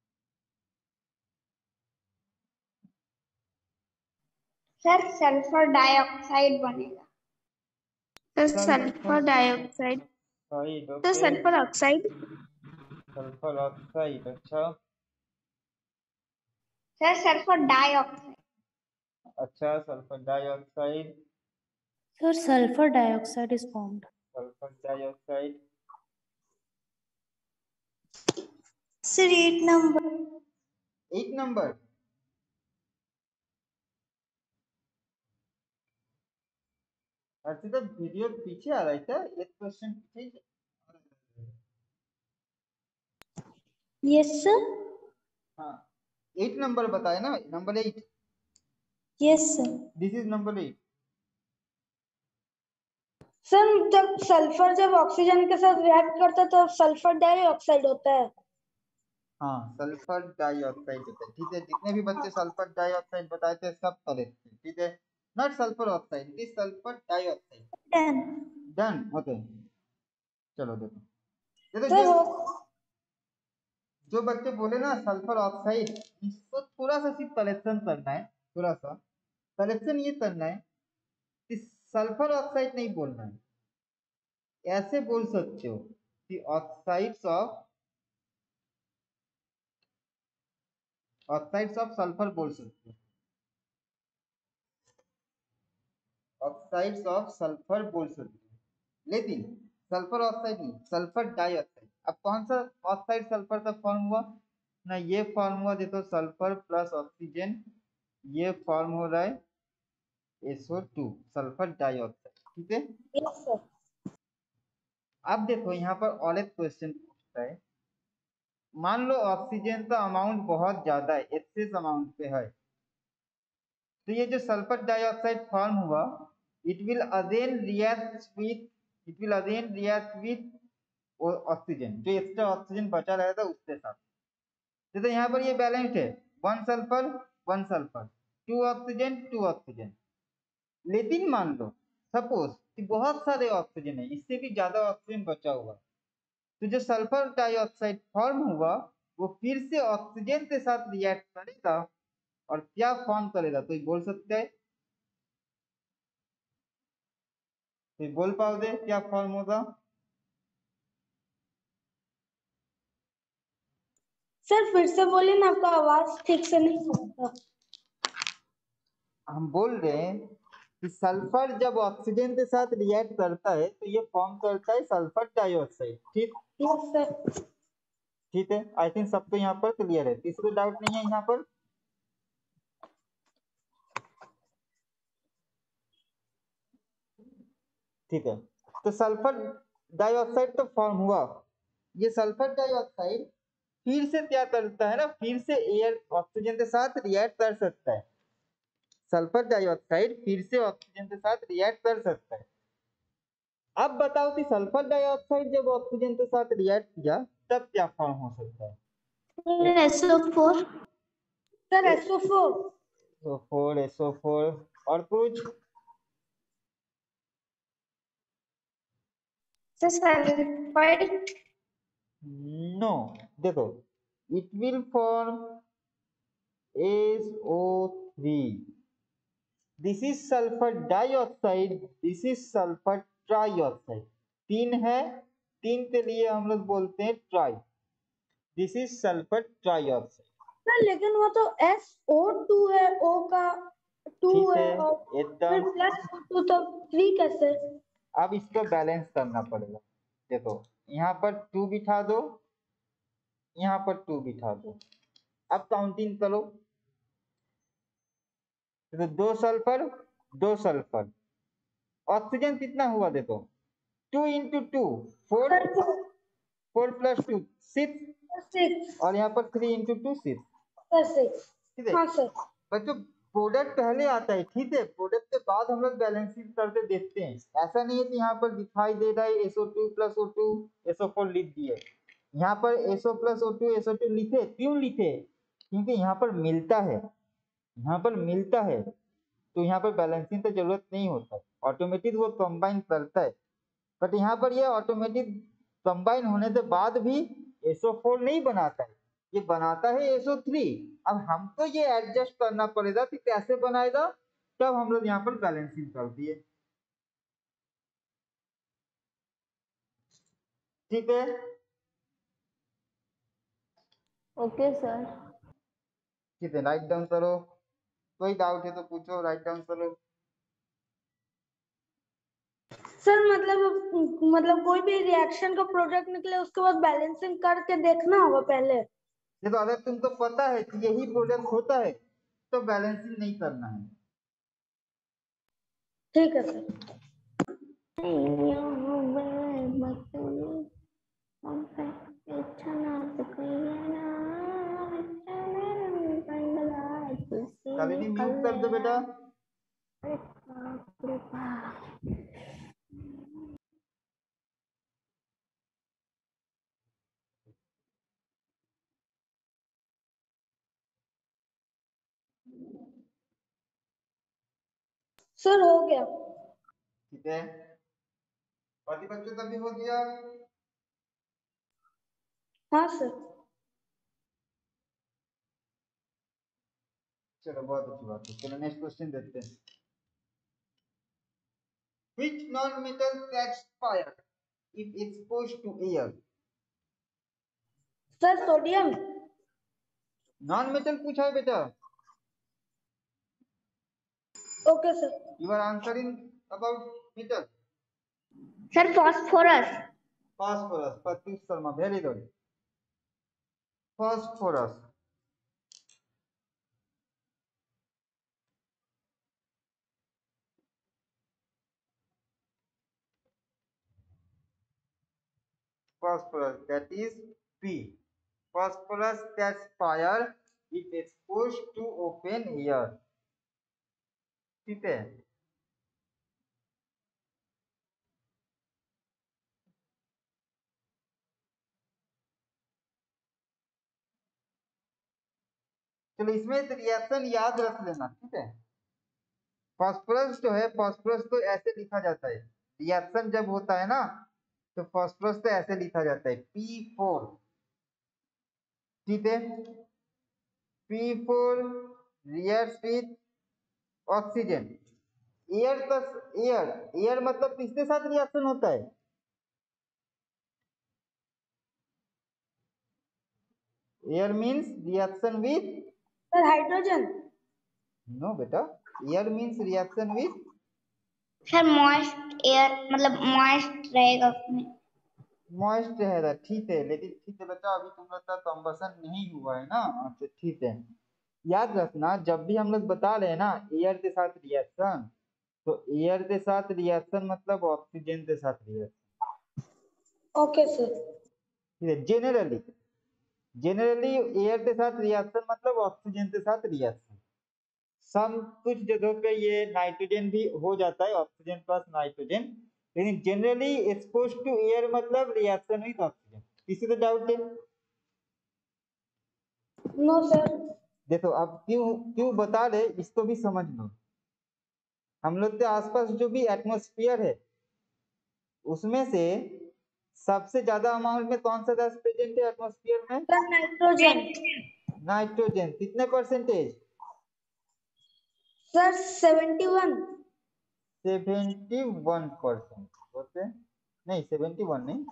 Sir sulphur dioxide बनेगा। Sir sulphur dioxide. Oxide, sir okay. Sulphur oxide. Sulphur oxide, अच्छा sir sulphur dioxide. अच्छा sulphur dioxide, Sir, sulfur dioxide is formed. Sulphur dioxide. Sir eight number. एक नंबर, Archita video पीछे आ रहा है क्या? एक क्वेश्चन पीछे। Yes sir. हाँ, एट नंबर बताए ना, number eight. Yes sir. This is number eight. Sir जब सल्फर जब ऑक्सीजन के साथ रिएक्ट करता है तो सल्फर डाइऑक्साइड होता है। हाँ, सल्फर डाइऑक्साइड होता है। ठीक है, जितने भी बच्चे सल्फर डाइऑक्साइड बताए थे सब करेक्ट थे। ठीक है, not sulphur oxide, it is sulphur dioxide. Done. Done, okay. चलो देखो, देखो सर जो हो जो बच्चे बोले ना सल्फर ऑक्साइड, इसको थोड़ा सा सिर्फ करेक्शन करना है, थोड़ा सा करेक्शन ये करना है कि सल्फर ऑक्साइड नहीं बोलना है, ऐसे बोल सकते हो कि oxides of oxides of sulphur बोल सकते हो, ऑक्साइड्स ऑफ सल्फर बोल सकते हैं, लेकिन सल्फर ऑक्साइड नहीं, सल्फर डाइऑक्साइड। अब कौन सा ऑक्साइड सल्फर का फॉर्म हुआ ना, ये फॉर्म हुआ देखो सल्फर प्लस ऑक्सीजन, ये फॉर्म हो रहा है S O two, sulphur dioxide, ठीक है। Yes sir. अब देखो यहाँ पर और एक क्वेश्चन पूछता है, मान लो ऑक्सीजन का अमाउंट बहुत ज्यादा है, एक्सेस अमाउंट पे है, तो ये जो सल्फर डाइऑक्साइड फॉर्म हुआ, it will again react with it will again react with oxygen, जो एक्स्ट्रा ऑक्सीजन बचा रहेगा उसके साथ। जैसे यहाँ पर ये बैलेंस्ड है, one sulphur one sulphur, two oxygen two oxygen. लेकिन मान लो सपोज कि बहुत सारे ऑक्सीजन है, इससे भी ज्यादा ऑक्सीजन बचा हुआ, तो जो सल्फर डाइऑक्साइड फॉर्म हुआ वो फिर से ऑक्सीजन के साथ रिएक्ट करेगा और क्या फॉर्म करेगा, तो बोल सकते हैं, तो बोल पाओगे क्या फॉर्म होगा? सर फिर से बोलिए ना, आपका आवाज ठीक से नहीं सुनता। हम बोल रहे हैं कि सल्फर जब ऑक्सीजन के साथ रिएक्ट करता है तो ये फॉर्म करता है सल्फर डाइऑक्साइड, ठीक। Yes sir. ठीक है, आई थिंक सबको यहाँ पर क्लियर है, किसी को डाउट नहीं है यहाँ पर? ठीक है, तो सल्फर डाइऑक्साइड तो फॉर्म हुआ, ये सल्फर डाइऑक्साइड फिर से क्या करता है ना, फिर से एयर ऑक्सीजन के साथ रिएक्ट कर सकता है, सल्फर डाइऑक्साइड फिर से ऑक्सीजन के साथ रिएक्ट कर सकता है। अब बताओ कि सल्फर डाइऑक्साइड जब ऑक्सीजन के साथ रिएक्ट किया तब क्या फॉर्म हो सकता है? S O four. Sir S O four. S O four, S O four और कुछ? सल्फाइड। नो, देखो it will form S O three, this is sulphur dioxide, this is sulphur trioxide, तीन है, तीन के लिए हम लोग बोलते हैं tri, this is sulphur trioxide. Sir लेकिन वो तो एस ओ टू है, ओ का टू ठीक है है, और फिर एकदम। प्लस टू, तो थ्री कैसे? अब इसको बैलेंस करना पड़ेगा, देखो यहाँ पर टू बिठा दो, यहाँ पर टू बिठा दो, अब काउंटिंग करो, तो दो सल्फर दो सल्फर, ऑक्सीजन कितना हुआ देखो, two into two four, four plus two six, six. और यहाँ पर three into two six, sir six. ठीक है। हाँ सर। बच्चों प्रोडक्ट पहले आता है, ठीक है, प्रोडक्ट के बाद हम लोग बैलेंसिंग करके देखते हैं, ऐसा नहीं है कि यहाँ पर दिखाई दे रहा है S O two plus O two S O four लिख दिए, यहाँ पर S O plus O two S O two लिखे, क्यों लिखे, क्योंकि यहाँ पर मिलता है, यहाँ पर मिलता है, तो यहाँ पर बैलेंसिंग की जरूरत नहीं होता, ऑटोमेटिक वो कंबाइन करता है। बट यहाँ पर ये ऑटोमेटिक कंबाइन होने के बाद भी एस ओ फोर नहीं बनाता है, ये बनाता है एस ओ थ्री। अब हमको ये एडजस्ट करना पड़ेगा कि कैसे बनाएगा, तब हम लोग यहाँ पर बैलेंसिंग कर दिए, ठीक है। Okay sir. ठीक है, राइट डाउन करो, कोई डाउट है तो पूछो, राइट डाउन करो। सर मतलब मतलब कोई भी रिएक्शन का प्रोडक्ट निकले उसके बाद बैलेंसिंग करके देखना होगा पहले। ये तो अगर तुमको पता है कि यही प्रोडक्ट होता है तो बैलेंसिंग नहीं करना है, ठीक है सर। शालिनी म्यूट कर दो बेटा। सर हो गया। ठीक है, बाकी बच्चों का भी हो गया। हाँ सर। चलो बहुत अच्छी बात है, चलो नेक्स्ट क्वेश्चन देखते हैं। Which non-metal catch fire if exposed to air? Sir sodium. Non metal पूछा है बेटा, okay sir. you are answering about metal? Sir phosphorus. Phosphorus. Pratyush Sharma, very good. Phosphorus. Phosphorus, that is P. Phosphorus catch fire if exposed to open air. ठीक है, चलो इसमें reaction याद रख लेना, ठीक है। फास्फोरस जो है, फास्फोरस तो ऐसे लिखा जाता है, रिएक्शन जब होता है ना तो फास्फोरस तो ऐसे लिखा जाता है पी फोर, ठीक है। P four reacts with oxygen, air तक, एयर एयर मतलब किसके साथ रिएक्शन होता है? Air means reaction with sir hydrogen. No बेटा, air means reaction with sir moist air, मतलब मॉइस्ट रहेगा उसमें। मॉइस्ट रहेगा, ठीक है। लेकिन ठीक है बेटा, अभी तुम लोग का कंबसन नहीं हुआ है ना, अच्छा ठीक है। याद रखना, जब भी हम लोग बता रहे हैं ना एयर के साथ रिएक्शन, तो एयर के साथ रिएक्शन मतलब ऑक्सीजन के साथ रिएक्शन। Okay sir. ठीक है, जेनरली जेनरली एयर के साथ रिएक्शन मतलब ऑक्सीजन के साथ रिएक्शन। सम कुछ जगहों पे ये नाइट्रोजन भी हो जाता है, ऑक्सीजन प्लस नाइट्रोजन, लेकिन जनरली एक्सपोज टू एयर मतलब रिएक्शन विद ऑक्सीजन। किसी को डाउट है? No sir. देखो अब क्यों क्यों बता रहे, इसको भी समझ लो। हम लोग के आसपास जो भी एटमॉस्फेयर है उसमें से सबसे ज्यादा अमाउंट में कौन सा गैस प्रेजेंट है एटमॉस्फेयर में? Sir nitrogen. नाइट्रोजन। कितने percentage? Sir seventy one. Seventy one percent. Okay, नहीं सेवेंटी वन नहीं,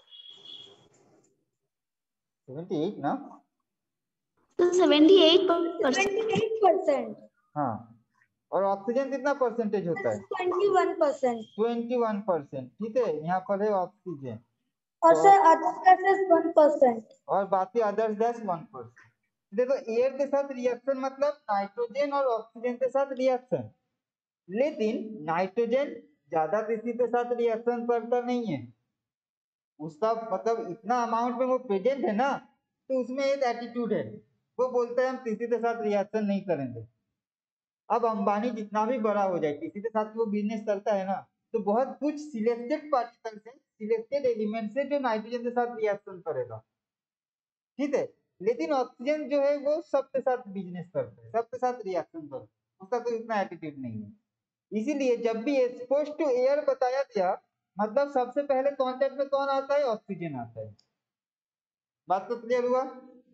सेवेंटी एट ना? Seventy eight percent. हाँ, और ऑक्सीजन कितना परसेंटेज होता है? Twenty one percent. Twenty one percent, ठीक है। यहाँ पर है ऑक्सीजन, और तो sir other gases one percent. और बाकी अदर्स गैस वन परसेंट। देखो एयर के साथ रिएक्शन मतलब नाइट्रोजन और ऑक्सीजन के साथ रिएक्शन, लेकिन नाइट्रोजन ज्यादा किसी के साथ रिएक्शन करता नहीं है, उसका मतलब इतना अमाउंट में वो प्रेजेंट है ना, तो उसमें एक एटीट्यूड है, वो बोलता है हम किसी के साथ रिएक्शन नहीं करेंगे। अब अंबानी जितना भी बड़ा हो जाए, किसी के साथ वो बिजनेस करता है ना, तो बहुत कुछ सिलेक्टेड पार्टिकल से, सिलेक्टेड एलिमेंट से जो नाइट्रोजन के साथ रिएक्शन करेगा, ठीक है। लेकिन ऑक्सीजन जो है वो सबके साथ बिजनेस करता है, सबके साथ रिएक्शन करता है, उसका कोई इतना एटीट्यूड नहीं है। इसीलिए जब भी एक्सपोज टू एयर बताया गया, मतलब सबसे पहले कांटेक्ट में कौन आता है? ऑक्सीजन आता है। बात तो क्लियर हुआ?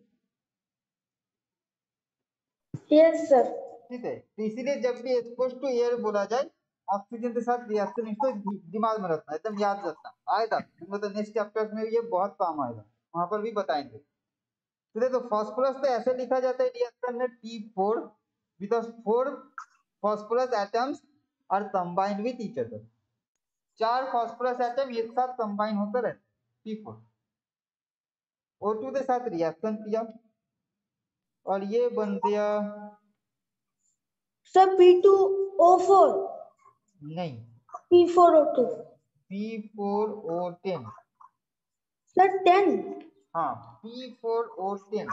Yes sir. ठीक है, तो इसीलिए जब भी एक्सपोज टू एयर बोला जाए, ऑक्सीजन के साथ रिएक्शन, इसको दिमाग में रखना, एकदम याद रखना, आएगा मतलब नेक्स्ट चैप्टर में ये बहुत काम आएगा, वहां पर भी बताएंगे। तो देखो फास्फोरस तो ऐसे लिखा जाता है रिएक्शन में P four, because four phosphorus atoms are combined with each other. चार फास्फोरस एटम एक साथ कंबाइन होकर रहते हैं पी फोर, ओ टू के साथ रिएक्शन किया और ये बन गया sir P two O four. नहीं, P four O two. P four O ten. Sir ten. हाँ, P four O ten.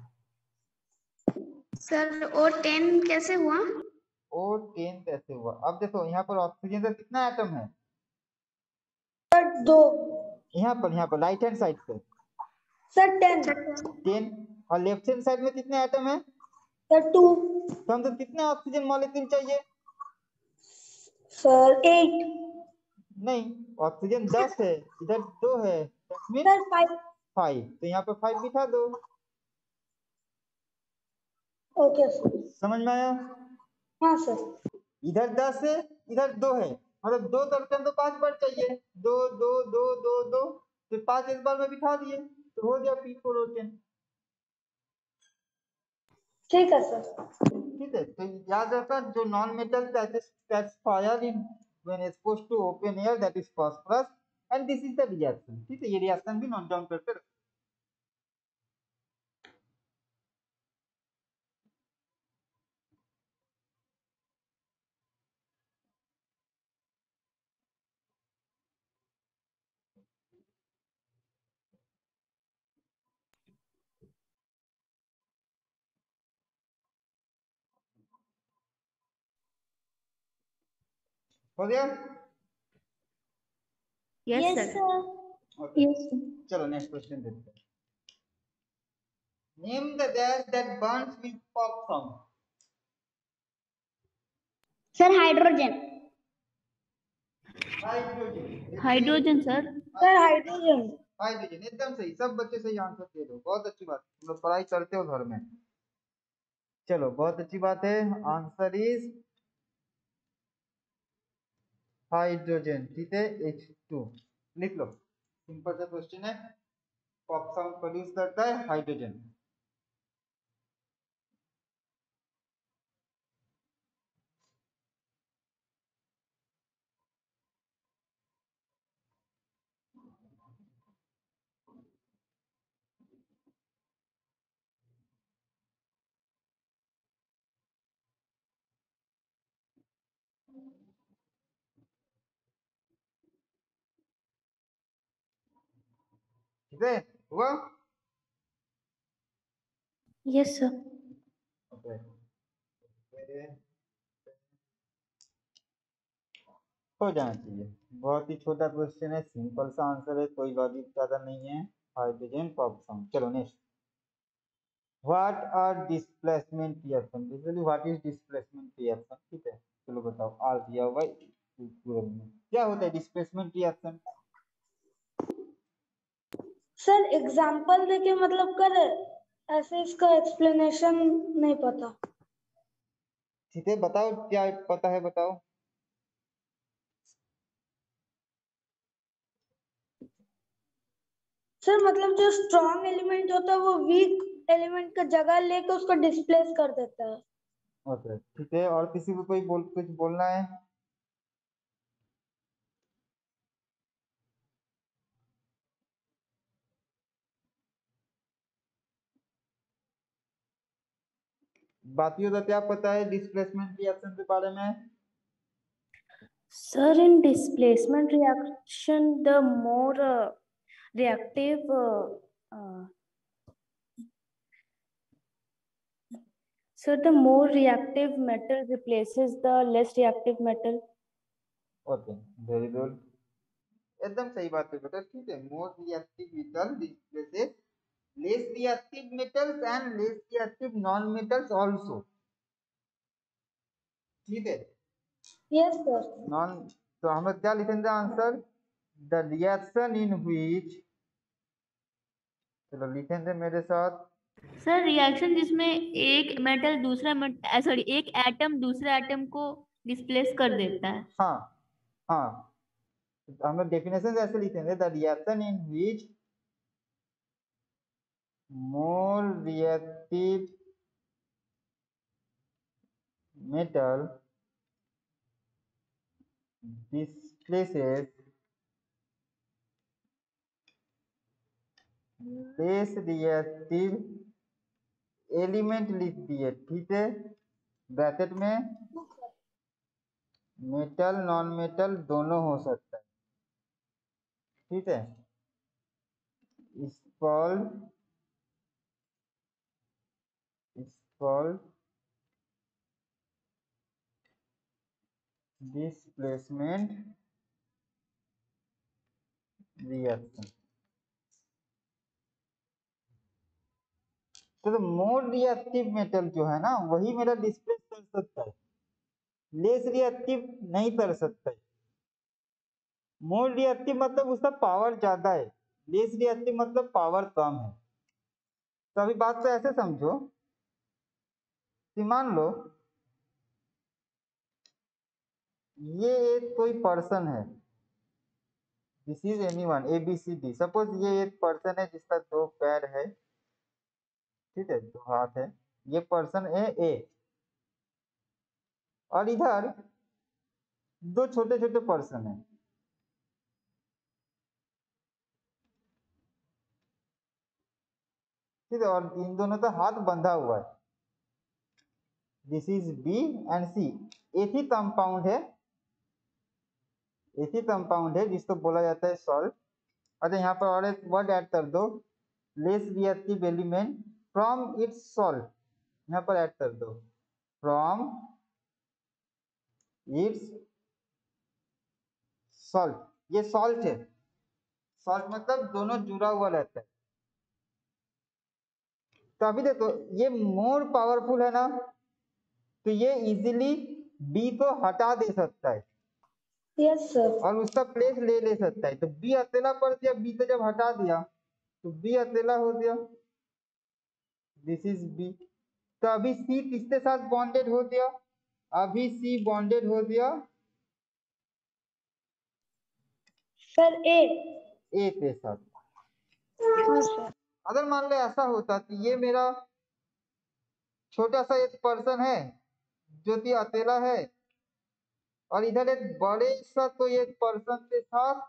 Sir O ten कैसे हुआ? ओ टेन कैसे हुआ? अब देखो यहाँ पर ऑक्सीजन का कितना एटम है? सर दो। यहाँ पर यहाँ पर राइट हैंड साइड पे सर टेन। टेन, और लेफ्ट हैंड साइड में कितने एटम है? Sir two. तो हमको कितने ऑक्सीजन मॉलिक्यूल चाहिए? Sir eight. नहीं, ऑक्सीजन दस है, इधर दो है, सर फाइव। फाइव, तो यहाँ पर फाइव बिठा दो। Okay sir. समझ में आया? हाँ सर। इधर दस है, इधर दो है, मतलब दो दर्जन तो पांच बार चाहिए, दो दो दो दो दो, तो पांच एक बार में बिठा दिए, तो हो गया पी फोर ओ टेन। ठीक है सर। ठीक है, तो याद रखना जो non metal catch fire in when exposed to open air, that is phosphorus, and this is the reaction. ठीक है, ये रिएक्शन भी नोट डाउन करके रखो। हो गया? Yes Yes, sir. sir. Okay. Yes, sir. चलो नेक्स्ट क्वेश्चन देखते हैं। Name the gas that burns with pop sound. Sir, hydrogen. Hydrogen. Hydrogen sir. Sir, hydrogen. Hydrogen एकदम सही, सब बच्चे सही आंसर दे दो, बहुत अच्छी बात, तुम लोग पढ़ाई करते हो घर में। चलो बहुत अच्छी बात है, आंसर इज हाइड्रोजन। ठीक है, एच टू लिख लो, सिंपल सा क्वेश्चन है। पॉप साउंड प्रोड्यूस करता है हाइड्रोजन। ठीक है, हुआ? Yes, sir. ओके, हो जाना चाहिए। बहुत ही छोटा क्वेश्चन है, सिंपल सा आंसर है, कोई लॉजिक ज्यादा नहीं है। Hydrogen pop sound. चलो next, what are displacement reaction. Basically what is displacement reaction. ठीक है, चलो बताओ, आर दिया हुआ है पूरे में, क्या होता है डिस्प्लेसमेंट रिएक्शन? सर एग्जाम्पल देके मतलब कर, ऐसे इसका एक्सप्लेनेशन नहीं पता। ठीक है, बताओ क्या पता है, बताओ। सर मतलब जो स्ट्रॉन्ग एलिमेंट होता है वो वीक एलिमेंट का जगह लेके उसको डिस्प्लेस कर देता है। ओके ठीक है, और किसी को कोई बोल कुछ बोलना है? बातियों का क्या पता है डिस्प्लेसमेंट रिएक्शन के बारे में? Sir, in displacement reaction, the more uh, reactive uh, uh, sir, the more reactive metal replaces the less reactive metal. Okay, very good, एकदम सही बात है बेटा। ठीक है, more reactive metal displaces less reactive metals and less reactive non metals also. ठीक है, yes sir. Non, तो हम लोग क्या लिखेंगे answer? The reaction in which, चलो लिखेंगे मेरे साथ। सर रिएक्शन जिसमें एक मेटल दूसरा मेटल, सॉरी एक एटम दूसरे एटम को डिस्प्लेस कर देता है। हाँ हाँ, तो हम लोग डेफिनेशन ऐसे लिखेंगे, the reaction in which more reactive metal displaces less reactive element लिख दिए। ठीक है, ब्रैकेट में मेटल नॉन मेटल दोनों हो सकता है। ठीक है, इस कॉल्ड इस कॉल्ड डिस्प्लेसमेंट रिएक्शन। तो मोर रिएक्टिव मेटल जो है ना, वही मेरा डिस्प्लेस कर सकता है, लेस रिएक्टिव नहीं कर सकता है। मोर रिएक्टिव मतलब उसका पावर ज्यादा है, लेस रिएक्टिव मतलब पावर कम है। तो अभी बात को ऐसे समझो कि मान लो ये एक कोई पर्सन है, this is anyone, A B C D. Suppose ये एक पर्सन है जिसका दो पैर है, ठीक है, दो हाथ है, ये पर्सन है ए। और इधर दो छोटे छोटे पर्सन है, ठीक है, और इन दोनों का हाथ बंधा हुआ है। This is B and C. एक ही कंपाउंड है, एक ही कंपाउंड है जिसको बोला जाता है सॉल्ट। अच्छा यहाँ पर और एक वर्ड ऐड कर दो, less reactive element from its salt, यहाँ पर ऐड कर दो फ्रॉम इट्स सॉल्ट। ये सॉल्ट है, सॉल्ट मतलब दोनों जुड़ा हुआ रहता है। तो अभी देखो ये मोर पावरफुल है ना, तो ये इजीली बी को हटा दे सकता है, यस सर। और उसका प्लेस ले ले सकता है। तो बी अकेला पड़ दिया, बी को जब हटा दिया तो बी अकेला हो गया, दिस इज बी। तो अभी सी किसके साथ बॉन्डेड हो गया, अभी सी बॉन्डेड हो गया सर ए। ए के साथ। हाँ सर। अगर मान लो ऐसा होता कि ये मेरा छोटा सा एक पर्सन है जो कि अकेला है, और इधर एक बड़े सा कोई एक पर्सन के साथ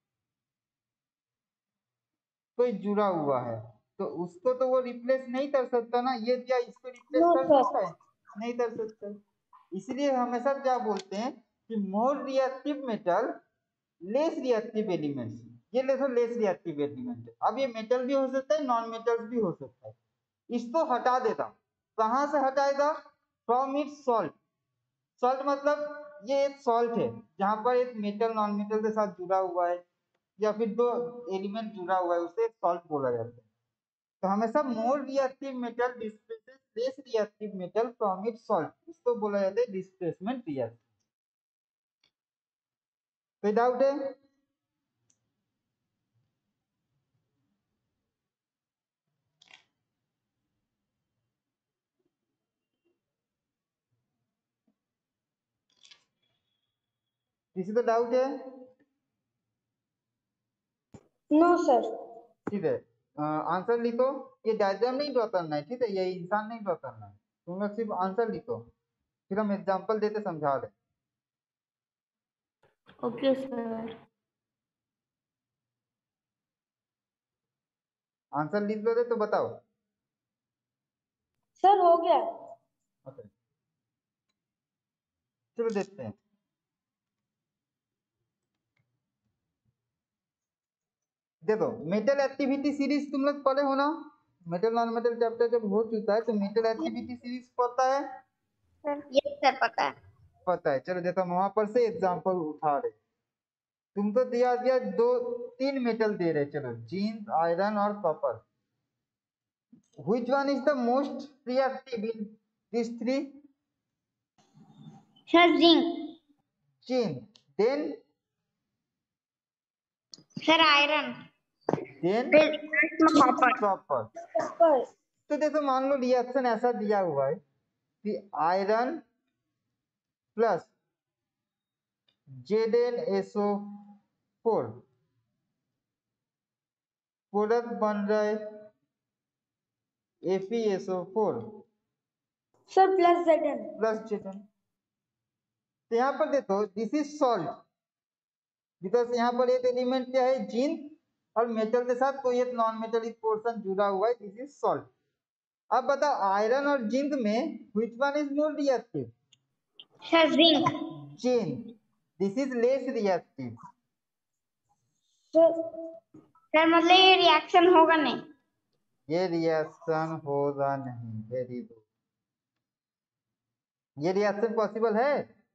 कोई जुड़ा हुआ है, तो उसको तो वो रिप्लेस नहीं कर सकता ना, ये क्या इसको रिप्लेस नो कर सर। सकता है, नहीं कर सकता। इसलिए हमेशा क्या बोलते हैं कि more reactive metal less reactive elements. ये देखो लेस रिएक्टिव एलिमेंट है। अब ये मेटल भी हो सकता है, नॉन मेटल्स भी हो सकता है। इसको हटा देता, कहां से हटाएगा, फ्रॉम इट्स सॉल्ट। सॉल्ट मतलब ये एक सॉल्ट है जहां पर एक मेटल नॉन मेटल के साथ जुड़ा हुआ है, या फिर दो एलिमेंट जुड़ा हुआ है, उसे एक सॉल्ट बोला जाता है। तो हमेशा more reactive metal displaces less reactive metal from its salt, इसको बोला जाता है डिस्प्लेसमेंट रिएक्शन। कोई डाउट है? किसी को डाउट है? No sir. ठीक है, आंसर लिखो। ये डायग्राम नहीं ड्रॉ करना है, ठीक है, ये इंसान नहीं ड्रॉ करना है, तुम लोग सिर्फ आंसर लिखो, फिर हम एग्जांपल देते समझा रहे। Okay sir. आंसर लिख लो तो बताओ। सर हो गया। ओके चलो देखते हैं। देखो मेटल एक्टिविटी सीरीज तुम लोग पढ़े हो ना, मेटल नॉन मेटल चैप्टर जब हो चुका है तो मेटल एक्टिविटी सीरीज पता है? यस सर पता है। पता है, चलो देखो हम वहां पर से एग्जांपल उठा रहे। तुमको दिया दिया दो तीन मेटल दे रहे, चलो जिंक, आयरन और copper. Which one is the most reactive in this three? Sir zinc. Zinc, then sir iron. Then copper. Copper. Copper. तो देखो मान लो रिएक्शन ऐसा दिया हुआ है कि iron plus Z N S O four, product बन रहा है F E S O four sir plus Z N. Plus Z N. तो यहाँ पर देखो दिस इज सॉल्ट, बिकॉज यहाँ पर एक एलिमेंट क्या है, जिंक, और मेटल के साथ कोई एक नॉन मेटेलिक पोर्शन जुड़ा हुआ है, दिस इज सॉल्ट। अब बताओ आयरन और जिंक में which one is more reactive? Sir zinc. Zinc, this is less reactive. Sir sir मतलब ये रिएक्शन होगा नहीं? ये रिएक्शन होगा नहीं, वेरी गुड। ये रिएक्शन पॉसिबल है?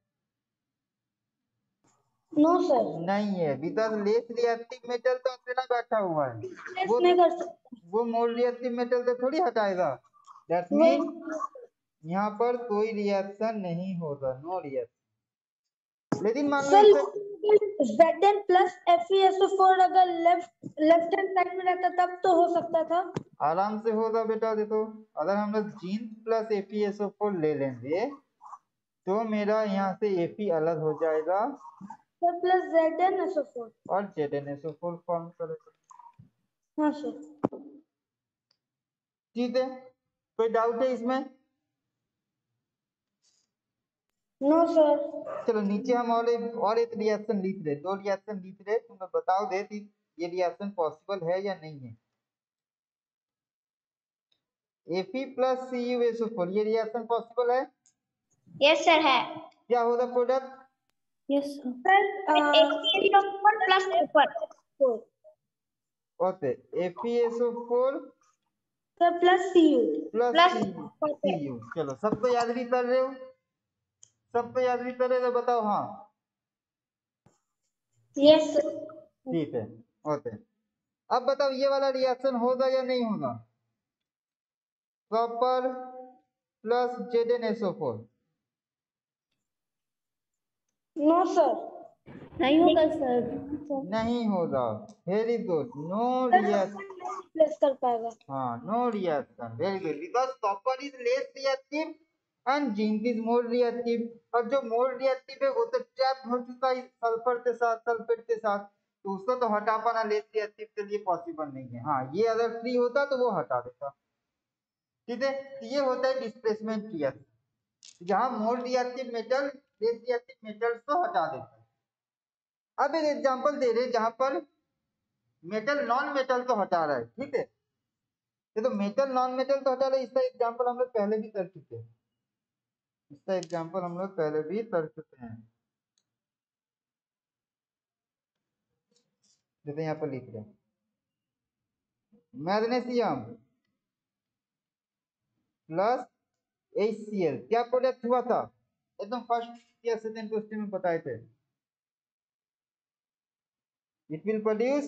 No sir. नहीं है, बिकॉज लेस रिएक्टिव मेटल तो अकेला बैठा हुआ है, वो नहीं कर सकते। वो मोर रिएक्टिव मेटल तो थोड़ी हटाएगा। दैट वही। मीन यहाँ पर कोई रिएक्शन नहीं होगा, नो रिएक्शन। लेकिन मान लो सर इसे Z N plus F E S O four अगर लेफ्ट लेफ्ट हैंड साइड में रहता तब तो हो सकता था। आराम से होगा बेटा। देखो अगर हम लोग zinc plus F E S O four ले लेंगे तो मेरा यहाँ से एफी अलग हो जाएगा sir plus Z N S O four. और Z N S O four form करेगा। हाँ सर। ठीक है, कोई डाउट है इसमें? No sir. चलो नीचे हम और एक और एक रिएक्शन लिख रहे, दो रिएक्शन लिख रहे, तुम बताओ दे कि ये रिएक्शन पॉसिबल है या नहीं है। Fe plus C U S O four, ये रिएक्शन पॉसिबल है? यस सर है। क्या होगा product? Yes, sir. Sir plus ऊपर okay, F e S O four sir plus C U plus plus C U. चलो सब तो याद भी कर रहे हो, सब तो याद भी कर रहे हो तो बताओ हाँ। यस ठीक है, ओके। अब बताओ ये वाला रिएक्शन होगा या नहीं होगा? Copper plus Z N S O four. No sir नहीं होगा सर। नहीं होगा, very good, no reaction. Replace कर पाएगा। हाँ, no reaction, very good, because copper is less reactive and zinc is more reactive. और जो मोर रिएक्टिव है वो तो ट्रैप हो चुका है सल्फर के साथ, सल्फेट के साथ, तो उसको तो हटा पाना लेस रिएक्टिव के लिए पॉसिबल नहीं है। हाँ, ये अगर फ्री होता तो वो हटा देता। ठीक है, तो ये होता है डिस्प्लेसमेंट रिएक्शन, जहां more reactive metal less reactive metals को हटा देता है। अब एक एग्जांपल दे रहे जहां पर मेटल नॉन मेटल को हटा रहा है। ठीक है, ये तो मेटल नॉन मेटल तो हटा रहा है, इसका एग्जांपल हम लोग पहले भी कर चुके हैं, इसका एग्जांपल हम लोग पहले भी कर चुके हैं। जैसे यहाँ पर लिख रहे हैं magnesium plus H C L, क्या प्रोडक्ट हुआ था? एकदम फर्स्ट या सेकंड क्वेश्चन में बताए थे। It will produce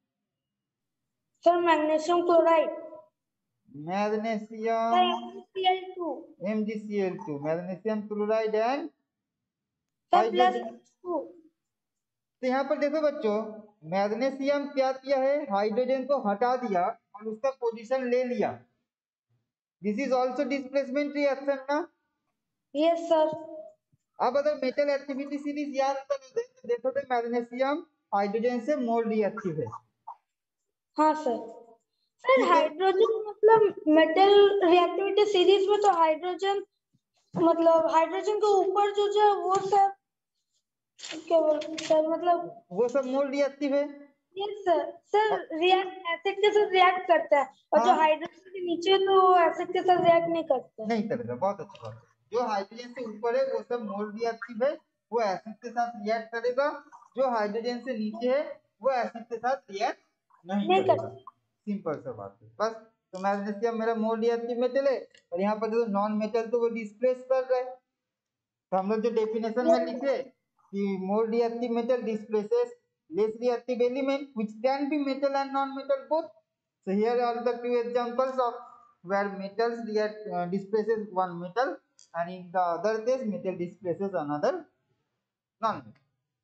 sir magnesium chloride magnesium M G C L two M G C L two, magnesium chloride and sir plus hydrogen. Two. तो यहाँ पर देखो बच्चों, मैग्नीशियम क्या किया है, हाइड्रोजन को हटा दिया और उसका पोजीशन ले लिया। This is also displacement reaction ना? Yes sir. अब अगर मेटल एक्टिविटी सीरीज याद कर तो देखो तो मैग्नीशियम हाइड्रोजन से मोर रिएक्टिव है। हाँ सर। सर ठीक है, हाइड्रोजन मतलब मेटल रिएक्टिविटी सीरीज में तो हाइड्रोजन मतलब हाइड्रोजन के ऊपर जो जो है वो सब क्या बोलते सर मतलब वो सब मोर रिएक्टिव है। Yes sir. सर और- रिएक्ट एसिड के साथ रिएक्ट करता है और हाँ, जो हाइड्रोजन के नीचे है तो वो एसिड के साथ रिएक्ट नहीं करता। नहीं करेगा, बहुत अच्छी बात है। जो हाइड्रोजन से ऊपर है वो सब मोर रिएक्टिव है, वो एसिड के साथ रिएक्ट करेगा। जो हाइड्रोजन से नीचे है वो एसिड के साथ रिएक्ट नहीं नहीं करेगा। करता। सिंपल सा बात है बस। तो मैग्नीशियम मेरा मोर रिएक्टिव मेटल है और यहाँ पर जो नॉन मेटल तो वो डिस्प्लेस कर रहा है। तो हम लोग जो डेफिनेशन में लिखे कि more reactive metal displaces less reactive element which can be metal and non-metal both. So here are the two examples of where metals react uh, displaces one metal and in the other case metal displaces another non-metal.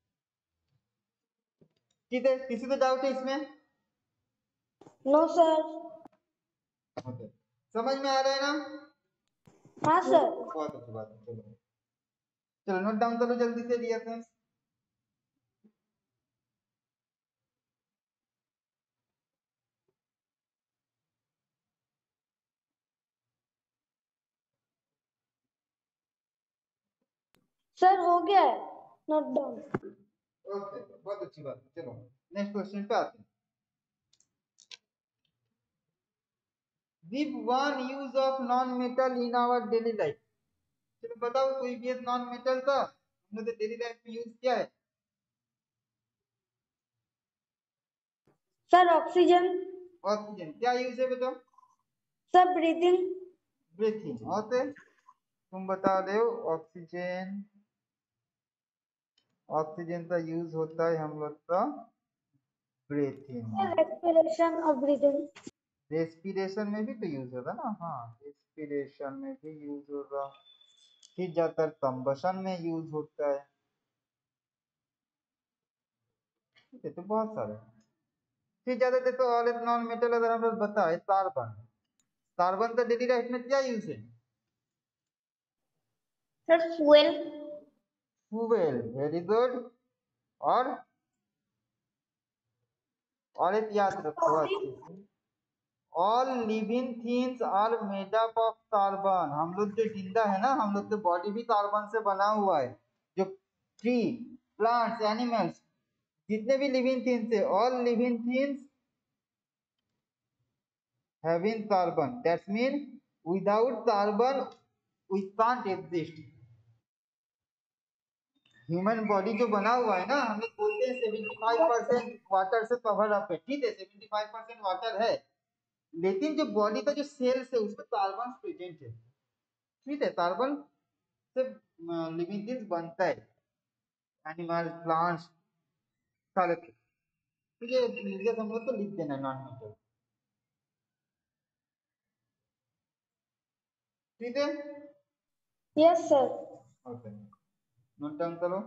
ठीक है, किसी को doubt है इसमें? No sir. Okay, समझ में आ रहा है ना? हाँ सर। बहुत अच्छी बात है। चलो चलो नोट डाउन करो जल्दी से रिएक्शंस। सर हो गया है नोट डाउन। ओके, बहुत अच्छी बात है। चलो नेक्स्ट क्वेश्चन पे आते हैं। Give one use of non-metal in our daily life. चलो बताओ कोई भी एक नॉन मेटल था हमने डेली लाइफ में यूज किया है? Sir oxygen. ऑक्सीजन क्या यूज है बताओ? Sir breathing. ब्रीथिंग। और तुम बता रहे हो ऑक्सीजन, ऑक्सीजन का यूज होता है हम लोग का ब्रीथिंग। रेस्पिरेशन और ब्रीदिंग। रेस्पिरेशन में भी तो यूज होगा ना? हाँ, रेस्पिरेशन में भी यूज होगा, फिर ज्यादातर कंबशन में यूज होता है। ठीक है, तो बहुत सारे। फिर ज्यादा देखो और एक नॉन मेटल अगर हम लोग बताए कार्बन, कार्बन का डेली लाइफ में क्या यूज है? Sir fuel. Fuel, very good. और और एक याद रखो अच्छे से, all living things are made up of carbon. हम लोग जो जिंदा है ना, हम लोग की बॉडी भी कार्बन से बना हुआ है। जो ट्री, प्लांट्स, एनिमल्स, जितने भी लिविंग थिंग्स है, all living things having carbon. That means without carbon we can't exist. Human body जो बना हुआ है ना, हम लोग बोलते हैं सेवेंटी फाइव परसेंट वाटर से कवर अप है, ठीक है, सेवेंटी फाइव परसेंट वाटर है, लेकिन जो बॉडी का जो सेल्स है उसमें कार्बन प्रेजेंट है, ठीक है, कार्बन से लिविंग थिंग्स बनता है, एनिमल, प्लांट्स, सारे, ठीक है, मुझे हम लोग तो लिख देना नॉन मेटल, ठीक है, yes sir. Okay, note down करो।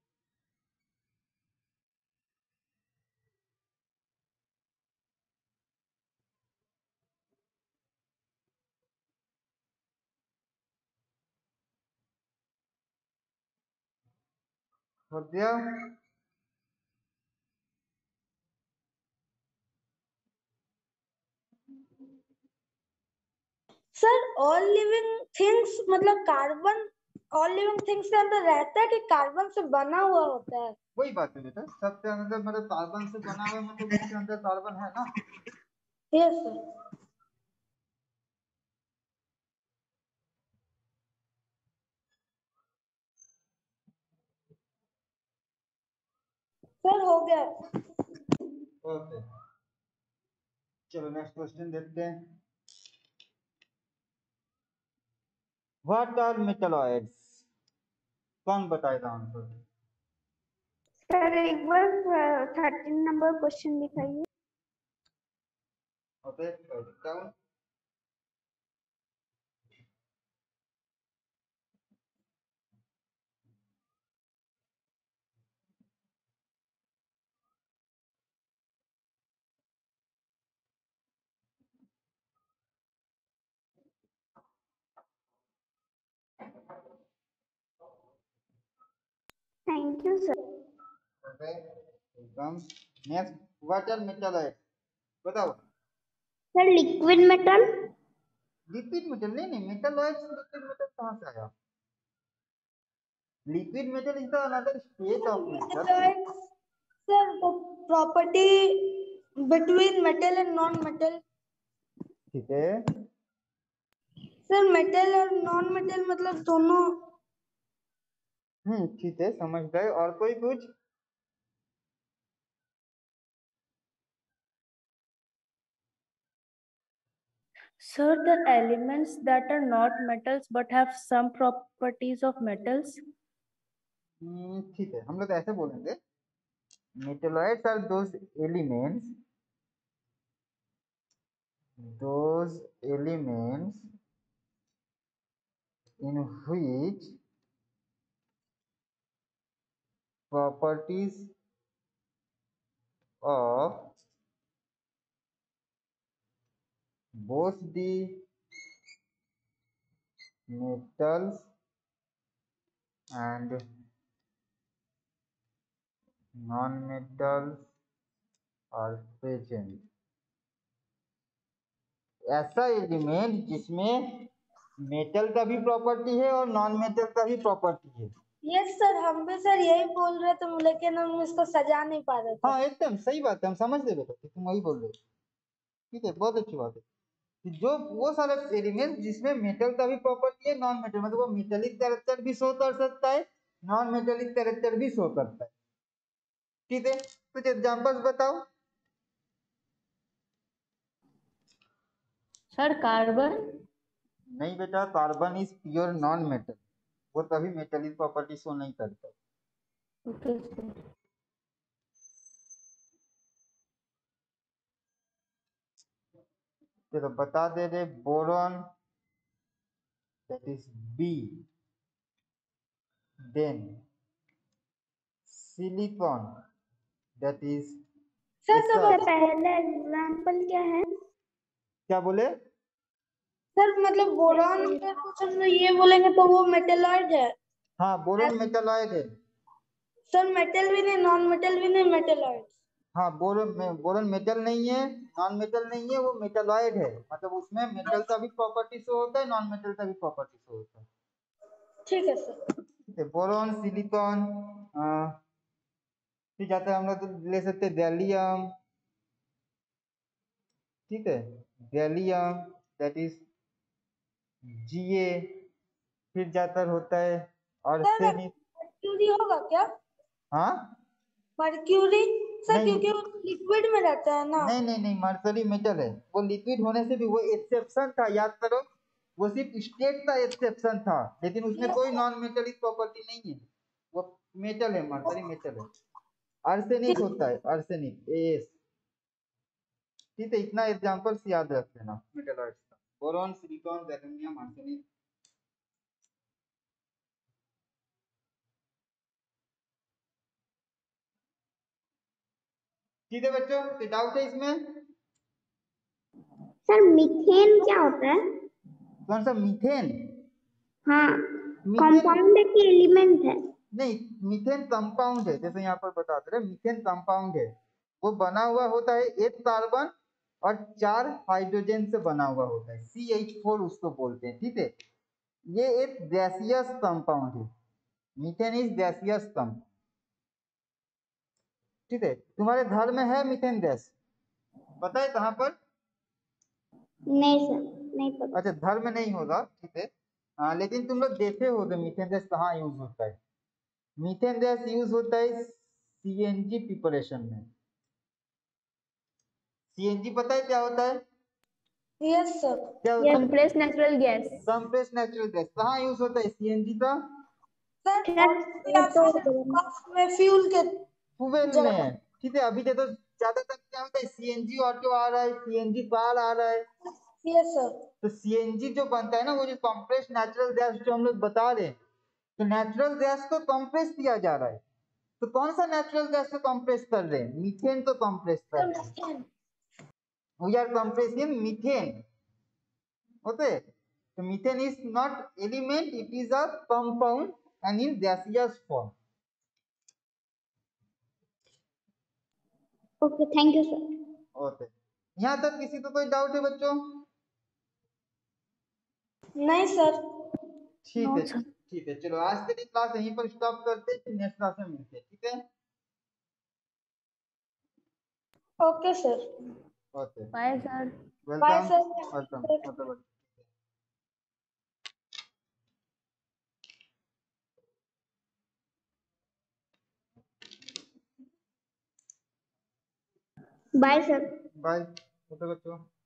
हो गया? सर ऑल लिविंग थिंग्स मतलब कार्बन ऑल लिविंग थिंग्स के अंदर रहता है कि कार्बन से बना हुआ होता है? वही बात है बेटा, सबके अंदर मतलब कार्बन से बना हुआ मतलब उसके अंदर कार्बन है ना। Yes sir. सर हो गया। ओके, चलो नेक्स्ट क्वेश्चन देखते हैं। What are metalloids? कौन बताएगा आंसर? सर एक बार थर्टीन नंबर क्वेश्चन दिखाइए। Okay, down. Thank you sir. Okay, welcome. Next, what are metalloids? बताओ। Sir liquid metal. Liquid metal? नहीं नहीं, मेटलॉइड्स लिक्विड मेटल कहाँ से आया? Liquid metal is the another state of metal. Sir property between metal and non metal. ठीक है sir metal और non metal मतलब दोनों। हम्म, ठीक है, समझ गए। और कोई कुछ? Sir, the elements that are not metals but have some properties of metals. हम्म, ठीक है, हम लोग ऐसे बोलेंगे, metalloids are those elements those elements in which properties of both the metals and non-metals are present। ऐसा एलिमेंट जिसमें metal का भी प्रॉपर्टी है और नॉन मेटल का भी प्रॉपर्टी है। यस सर, हम भी सर यही बोल रहे थे लेकिन हम इसको सजा नहीं पा रहे थे। हाँ एकदम सही बात है, हम समझ रहे बेटा, तुम वही बोल रहे हो, ठीक है, बहुत अच्छी बात है। जो वो सारे एलिमेंट जिसमें मेटल का भी प्रॉपर्टी है, नॉन मेटल, मतलब वो मेटेलिक कैरेक्टर भी शो कर सकता है, नॉन मेटेलिक कैरेक्टर भी शो करता है, ठीक है। कुछ एग्जांपल्स बताओ। Sir carbon. नहीं बेटा, carbon is pure non metal, वो तभी मेटेलिक प्रॉपर्टी शो नहीं करता। Okay sir. चलो बता दे रहे, boron that is B, then silicon that is, sir तो सर पहला एग्जांपल क्या है? क्या बोले? सर मतलब बोरॉन अगर कुछ हम ये बोलेंगे तो वो मेटलॉइड है। हाँ, बोरॉन मेटलॉइड है। सर मेटल भी नहीं, नॉन मेटल भी नहीं, मेटलॉइड। हाँ, बोरॉन बोरॉन मेटल नहीं है, नॉन मेटल नहीं है, वो मेटलॉइड है, मतलब उसमें मेटल का भी प्रॉपर्टी शो होता है, नॉन मेटल का भी प्रॉपर्टी शो होता है। ठीक है सर। ठीक है, बोरॉन, सिलिकॉन, फिर जाता है हम लोग तो ले सकते हैं गैलियम, ठीक है, गैलियम दैट इज जीए, फिर जाता होता है आर्सेनिक। मर्क्यूरी होगा क्या? हाँ मर्क्यूरी सर, नहीं क्योंकि वो लिक्विड में रहता है ना। नहीं नहीं नहीं मर्करी मेटल है, वो लिक्विड होने से भी वो एक्सेप्शन था, याद करो, वो सिर्फ स्टेट का एक्सेप्शन था, लेकिन उसमें कोई नॉन मेटेलिक प्रॉपर्टी नहीं है, वो मेटल है, मर्करी मेटल है। आर्सेनिक होता है, आर्सेनिक एस, ठीक है, इतना एग्जांपल्स याद रख लेना मेटलॉइड्स का, बोरॉन, सिलिकॉन, गैलियम, आर्सेनिक। ठीक है बच्चों, कोई डाउट है इसमें? सर मीथेन क्या होता है? कौन सा मीथेन? हाँ, मीथेन कंपाउंड है कि एलिमेंट है? नहीं, मीथेन कंपाउंड है, जैसे यहाँ पर बताते रहे, मीथेन कंपाउंड है, वो बना हुआ होता है एक कार्बन और चार हाइड्रोजन से बना हुआ होता है, सी एच फोर उसको बोलते हैं, ठीक है, ये एक गैसियस कंपाउंड है, मीथेन इज गैसियस कंपाउंड, ठीक है। तुम्हारे घर में है मीथेन गैस, पता है कहाँ पर? नहीं सर, नहीं पता। अच्छा, घर में नहीं होगा, ठीक है, हाँ, लेकिन तुम लोग देखे होगे मीथेन गैस कहाँ यूज होता है। मीथेन गैस यूज होता है सीएनजी प्रिपरेशन में। सीएनजी पता है क्या होता है? Yes sir. क्या होता है? Compressed natural gas. Compressed natural gas कहाँ यूज होता है सीएनजी का? सर सर ये तो में फ्यूल के फ्यूल जगह। में, ठीक है, अभी देखो ज्यादातर क्या होता है, सीएनजी ऑटो आ रहा है, सीएनजी कार आ रहा है, यस सर। तो सीएनजी जो बनता है ना, वो जो कंप्रेस्ड नेचुरल गैस जो हम लोग बता रहे हैं, तो नेचुरल गैस को कंप्रेस किया जा रहा है, तो कौन सा नेचुरल गैस को कंप्रेस कर रहे हैं? मीथेन को कंप्रेस कर रहे हैं, we are compressing methane, okay. तो methane is not element, it is a compound and in gaseous form. Okay, thank you sir. Okay, यहाँ तक किसी को कोई डाउट है बच्चों? नहीं सर। ठीक नो है, सर। ठीक है, चलो आज के लिए क्लास यहीं पर स्टॉप करते हैं, फिर नेक्स्ट क्लास में मिलते हैं, ठीक है। Okay sir. Okay, bye sir. Bye welcome, sir. Welcome, मतलब बाय सर। बाय, बच्चों।